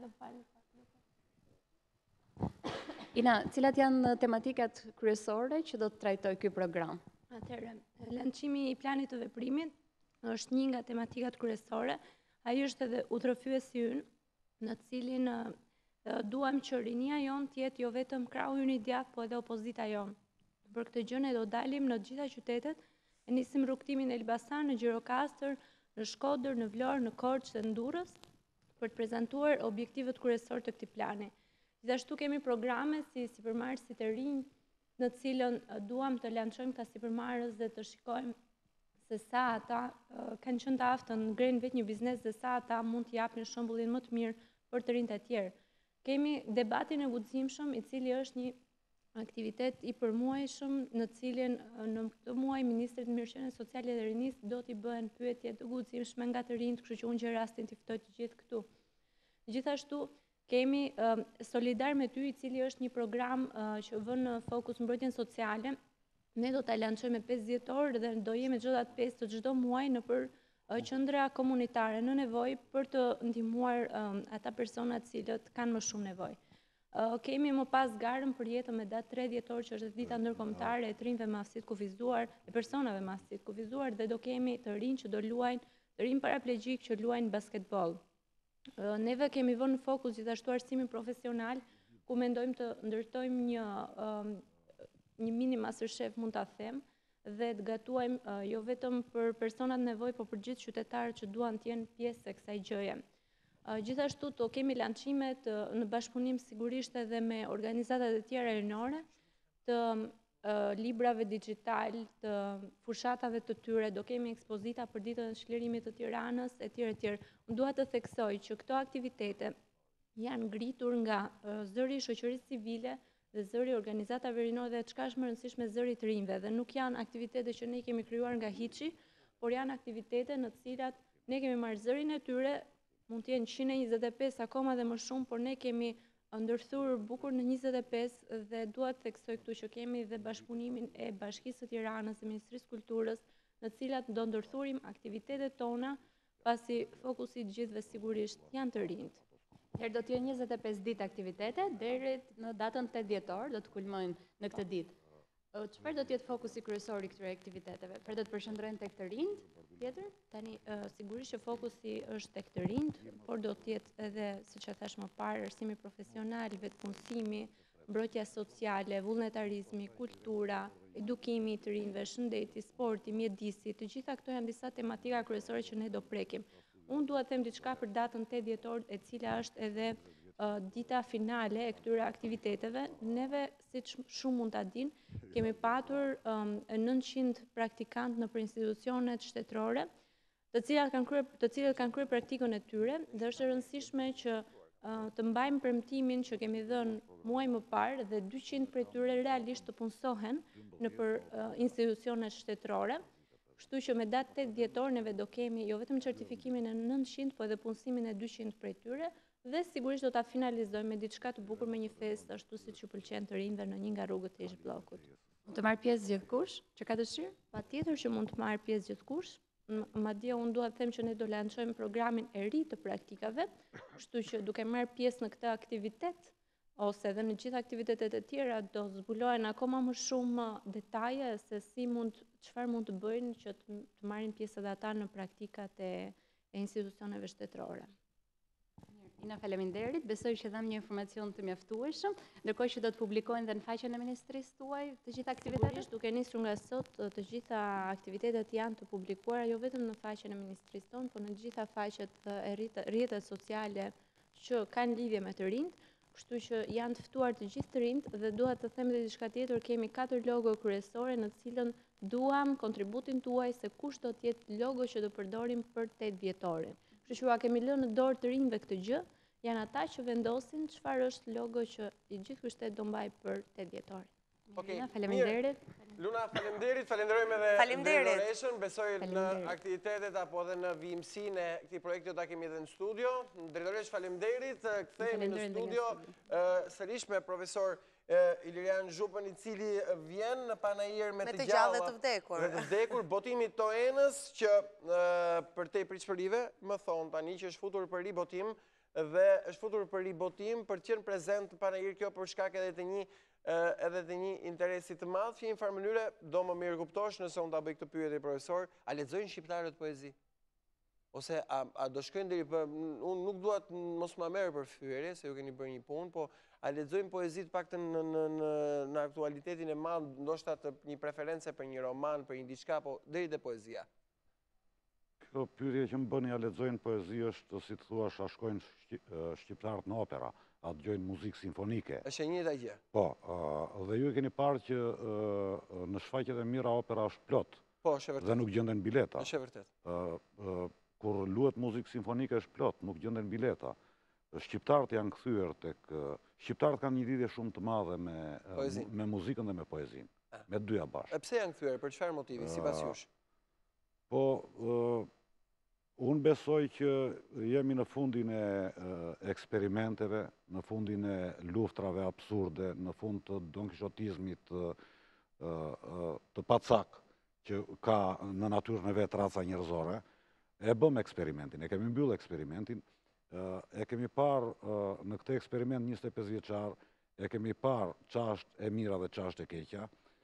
Ina, cilat janë tematikat kryesore që do të trajtoj ky program? Atëherë, lançimi i planit të veprimit është një nga tematikat kryesore. Ai është edhe udhërfyesi ynë, në cilin duam që rinia jonë të jetë jo vetëm krahu ynë i djathtë, po edhe opozita jonë. Për këtë gjë ne do dalim në të gjitha qytetet, e nisim rrugtimin në Elbasan, në Gjirokastër, në Shkodër, në Vlorë, në Korçë dhe në Durrës, për të prezantuar objektivet kryesorë të këtij plani. Gjithashtu kemi programe si sipërmarrësit e rinj, në të cilën duam të lançojmë këta sipërmarrës dhe të shikojmë se sa ata kanë qenë të aftën, ngrenë vetë një biznes dhe sa ata mund të japin shembullin më të mirë për të rinjt e tjerë. Kemi debatin e guximshëm, i cili është një aktivitet i përmuajshëm, në cilin në këtë muaj Ministrit të Mirëqenies Sociale dhe Rinisë do t'i bëhen pyetje të guximshme nga të rinjt, kështu që unë gjej rastin t'i ftoj të gjithë këtu. Gjithashtu kemi Solidar me ty, i cili është një program që vën në fokus mbrojtjen sociale. Ne do ta lançojmë 5 dhjetor dhe do jemi çdo datë 5 të çdo muaji nëpër qendra komunitare në nevojë për të ndihmuar ata persona të cilët kanë më shumë nevojë. Kemi më pas garën për jetën me datë 3 dhjetor, që është dita ndërkombëtare e të rinjve me aftësi të kufizuar, e personave me aftësi të kufizuar, dhe do kemi të rinj që do luajnë, të rinj paraplegjik që luajnë basketball. Neve kemi vënë në fokus gjithashtu arsimin profesional, ku mendojmë të ndërtojmë një mini masterchef, mund ta them, dhe të gatuajmë jo vetëm për personat nevojë, por për gjithë qytetarët që duan të jenë pjesë e kësaj gjëje. Gjithashtu do kemi lançimet në bashkëpunim sigurisht edhe me organizatat e tjera rinore, të librave digjital, të fushatave të tyre, do kemi ekspozita për ditën e çlirimit të Tiranës, etj. etj. Unë dua të theksoj që këto aktivitete janë ngritur nga zëri i shoqërisë civile dhe zëri i organizatave rinore, dhe çka është më rëndësishme, zëri të rinjve. Dhe nuk janë aktivitete që ne kemi krijuar nga hiçi, por janë aktivitete në të cilat ne kemi marrë zërin e tyre, mund të jenë 125 akoma dhe më shumë, por ne kemi ndërthurë bukur në 25, dhe dua të theksoj këtu që kemi dhe bashkëpunimin e Bashkisë së Tiranës dhe Ministrisë Kulturës, në të cilat do ndërthurim aktivitetet tona, pasi fokusi i gjithëve sigurisht janë të rinjt. Herë do të jenë 25 ditë aktivitete, deri në datën 8 dhjetor do të kulmojnë në këtë ditë. Çfarë do të jetë fokusi kryesor i këtyre aktiviteteve? Për të përqendrohen tek të rinjt? Tjetër? Tani, sigurisht që fokusi është tek të rinjt, por do të jetë edhe, siç e thash më parë, arsimi profesional, vetpunësimi, mbrojtja sociale, vullnetarizmi, kultura, edukimi i të rinjve, shëndeti, sporti, mjedisi, të gjitha këto janë disa tematika kryesore që ne do prekim. Unë dua të them diçka për datën 8 dhjetor, e cila është edhe dita finale e këtyre aktiviteteve. Neve, siç shumë mund ta dinë, kemi patur 900 praktikantë nëpër institucionet shtetërore, të cilët kanë kryer praktikën e tyre, dhe është e rëndësishme që të mbajmë premtimin që kemi dhënë muaj më parë dhe 200 prej tyre realisht të punësohen në për institucione shtetërore. Kështu që me datë 8 dhjetor neve do kemi jo vetëm certifikimin e 900, po edhe punësimin e 200 prej tyre, dhe sigurisht do ta finalizojmë me diçka të bukur, me një festë ashtu siç ju pëlqen të rinjve në një nga rrugët e ish bllokut. Mund të marrë pjesë gjithkush që ka dëshirë? Patjetër që mund të marrë pjesë gjithkush. Madje unë dua të them që ne do lançojmë programin e ri të praktikave, kështu që duke marrë pjesë në këtë aktivitet ose edhe në gjithë aktivitetet e tjera do zbulohen akoma më shumë detaje se çfarë mund të bëjnë që të marrin pjesë edhe ata në praktikat e institucioneve shtetërore. Ina, faleminderit. Besoj që dham një informacion të mjaftueshëm, ndërkohë që do të publikohen dhe në faqen e ministrisë tuaj të gjitha aktivitetet. Sigurisht, duke nisur nga sot, të gjitha aktivitetet janë të publikuara jo vetëm në faqen e ministrisë tonë, por në të gjitha faqet e rrjetet sociale që kanë lidhje me të rinjt. Kështu që janë të ftuar të gjithë të rinjt dhe dua të them edhe diçka tjetër, kemi 4 logo kryesore në të cilën duam kontributin tuaj se kush do të jetë logo që do përdorim për 8 dhjetorin. Kështu që kemi lënë në dorë të rinjve këtë gjë, janë ata që vendosin çfarë është logo që i gjithë ky shtet do mbaj për 8 dhjetorin. Okej, faleminderit. Luna, faleminderit, falenderojmë edhe Drejtoreshën, besoj në aktivitetet apo edhe në vijimsinë e këtij projekti do ta kemi edhe në studio. Drejtoresh, faleminderit, kthehemi në studio sërish me profesor Ilirian Zhupën, i cili vjen në panajir me të gjallë dhe të vdekur. Dhe të vdekur, botimi Toenës që për te pritshmërive më thonë tani që është futur për ribotim dhe është futur për ribotim për të qenë prezent në panajir, kjo për shkak edhe të një interesi të madh që në farë mënyre do më mirë kuptosh nëse unë ta bëj këtë pyetje profesor, a lexojnë shqiptarët poezi? Ose a do shkojnë deri unë nuk dua të mos ma merr për fyerje se ju keni bërë një punë, po a lexojnë poezi të paktën në aktualitetin e madh, ndoshta një preferencë për një roman, për një diçka, po deri te poezia? Kjo pyetje që më bëni a lexojnë poezi është, si të thuash, a shkojnë shqiptarët në opera, a dëgjojnë muzikë simfonike. Është e njëjta gjë. Po, dhe ju e keni parë që në shfaqjet e mira opera është plot. Po, është e vërtet. Dhe nuk gjenden bileta. Është e vërtet. Kur luhet muzikë simfonike është plot, nuk gjenden bileta. Shqiptarët janë kthyer tek shqiptarët kanë një lidhje shumë të madhe me muzikën dhe me poezinë, me dyja bashkë. Pse janë kthyer? Për çfarë motivi sipas jush? Po, unë besoj që jemi në fundin e eksperimenteve, në fundin e luftrave absurde, në fund të donkishotizmit të pacak që ka në natyrën e vetë raca njerëzore. E bëm eksperimentin, e kemi mbyllë eksperimentin, e kemi parë në këtë eksperiment 25 vjeçar, e kemi parë çashtë e mira dhe çashtë e keqja,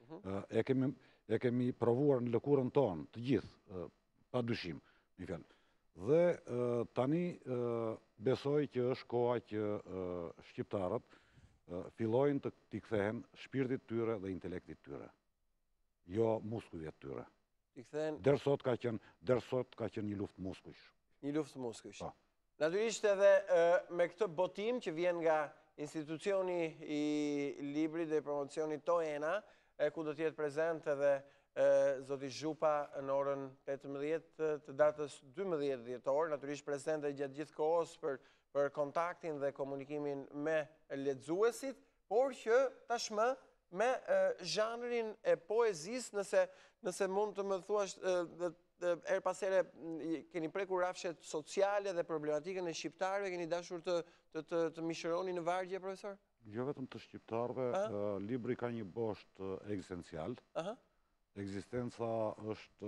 e kemi provuar në lëkurën tonë, të gjithë, pa dyshim, një fjalë. Dhe tani besoj që është koha që shqiptarët fillojnë të t'i kthehen shpirtit tyre dhe intelektit tyre, jo muskujve të tyre. Dersot ka qenë një luftë muskujsh. Një luftë muskujsh. Natyrisht edhe me këtë botim që vjen nga institucioni i librit dhe promocionit Toena, ku do t'jetë prezent edhe zoti Zhupa në orën 18 të datës 12 dhjetor, natyrisht prezent e gjatë gjithë kohës për kontaktin dhe komunikimin me lexuesit, por që tashmë me zhanrin e poezisë, nëse mund të më thuash, her pas here keni prekur rafshet sociale dhe problematikën e shqiptarëve, keni dashur të mishëroni në vargje, profesor? Jo vetëm të shqiptarëve, libri ka një boshtë ekzistencial. Ekzistenca është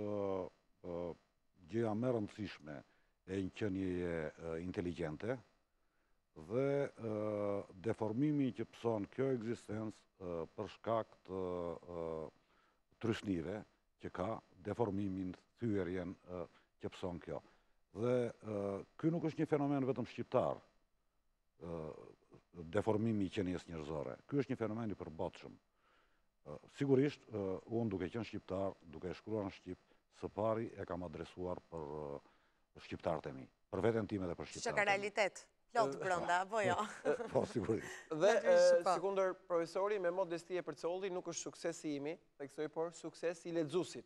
gjëja më e rëndësishme e një qenie inteligjente dhe deformimi që pëson kjo ekzistencë për shkak të trysnive që ka, deformimin, thyerjen që pëson kjo. Dhe ky nuk është një fenomen vetëm shqiptar, deformimi i qenies njerëzore. Ky është një fenomen i përbotshëm. Sigurisht, unë duke qenë shqiptar, duke shkruar në Shqip, së pari e kam adresuar për shqiptarët e mi, për veten time dhe për shqiptarët e mi. Që ka realitet, plot brenda, apo jo? Po, sigurisht. Dhe, sekundër profesori, me modesti e përcolli, nuk është suksesi imi, theksoj, por suksesi i lexuesit.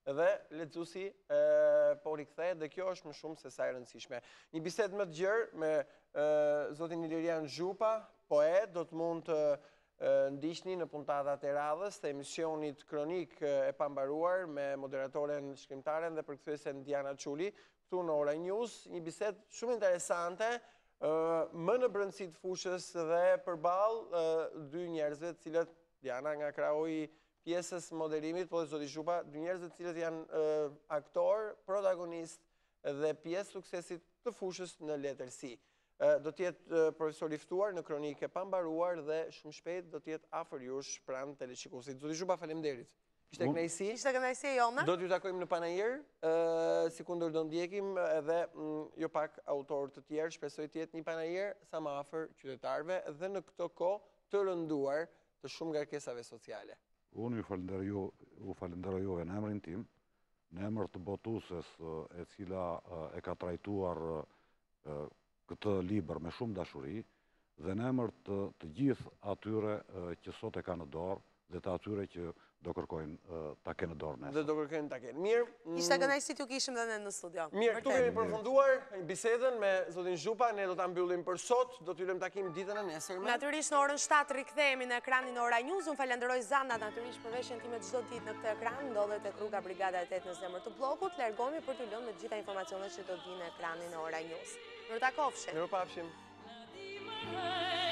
dhe lexuesi po rikthehet dhe kjo është më shumë se sa e rëndësishme. Një bisedë më të gjerë me zotin Ilirian Zhupa, poet, do të mund të ndiqni në puntatat e radhës të emisionit kronik e pambaruar me moderatoren shkrimtaren dhe përkthyesen Diana Çuli këtu në Ora News, një bisedë shumë interesante, më në brendësi të fushës dhe përballë dy njerëzve të cilët Diana nga krahoi pjesës moderimit, po dhe zoti Zhupa, dy njerëzve të cilët janë aktor, protagonist dhe pjesë suksesit të fushës në letërsi. Do t'jetë profesor i ftuar në kronikë e pambaruar dhe shumë shpejt do t'jetë afër jush pranë teleshikuesit. Zoti Zhupa, faleminderit. Ishte kënaqësi. Ishte kënaqësi e jona. Do t'ju takojmë në panajër, sikundër do ndjekim edhe jo pak autorë të tjerë, shpresoj të jetë një panajër sa më afër qytetarëve dhe në këtë kohë të rënduar të shumë ngarkesave sociale. Unë ju falenderoj juve në emrin tim, në emër të botueses e cila e ka trajtuar këtë libër me shumë dashuri dhe në emër të gjithë atyre që sot e ka në dorë dhe të atyre që do kërkojnë ta kenë në dorë nesër. Dhe do kërkojnë ta kenë. Mirë. Ishte kënaqësi t'ju kishim dhe ne në studio. Mirë, këtu kemi përfunduar bisedën me zotin Zhupa, ne do ta mbyllim për sot, do t'ju lëm takim ditën e nesërme. Natyrisht në orën 7 rikthehemi në ekranin e Ora News. Unë falenderoj Zanda natyrisht për veshjen time çdo ditë në këtë ekran, ndodhet tek rruga Brigada e 8 në zemër të bllokut. Largohemi për t'ju lënë me të gjitha informacionet që do vinë në ekranin e Ora News. Mirupafshim. Mirupafshim.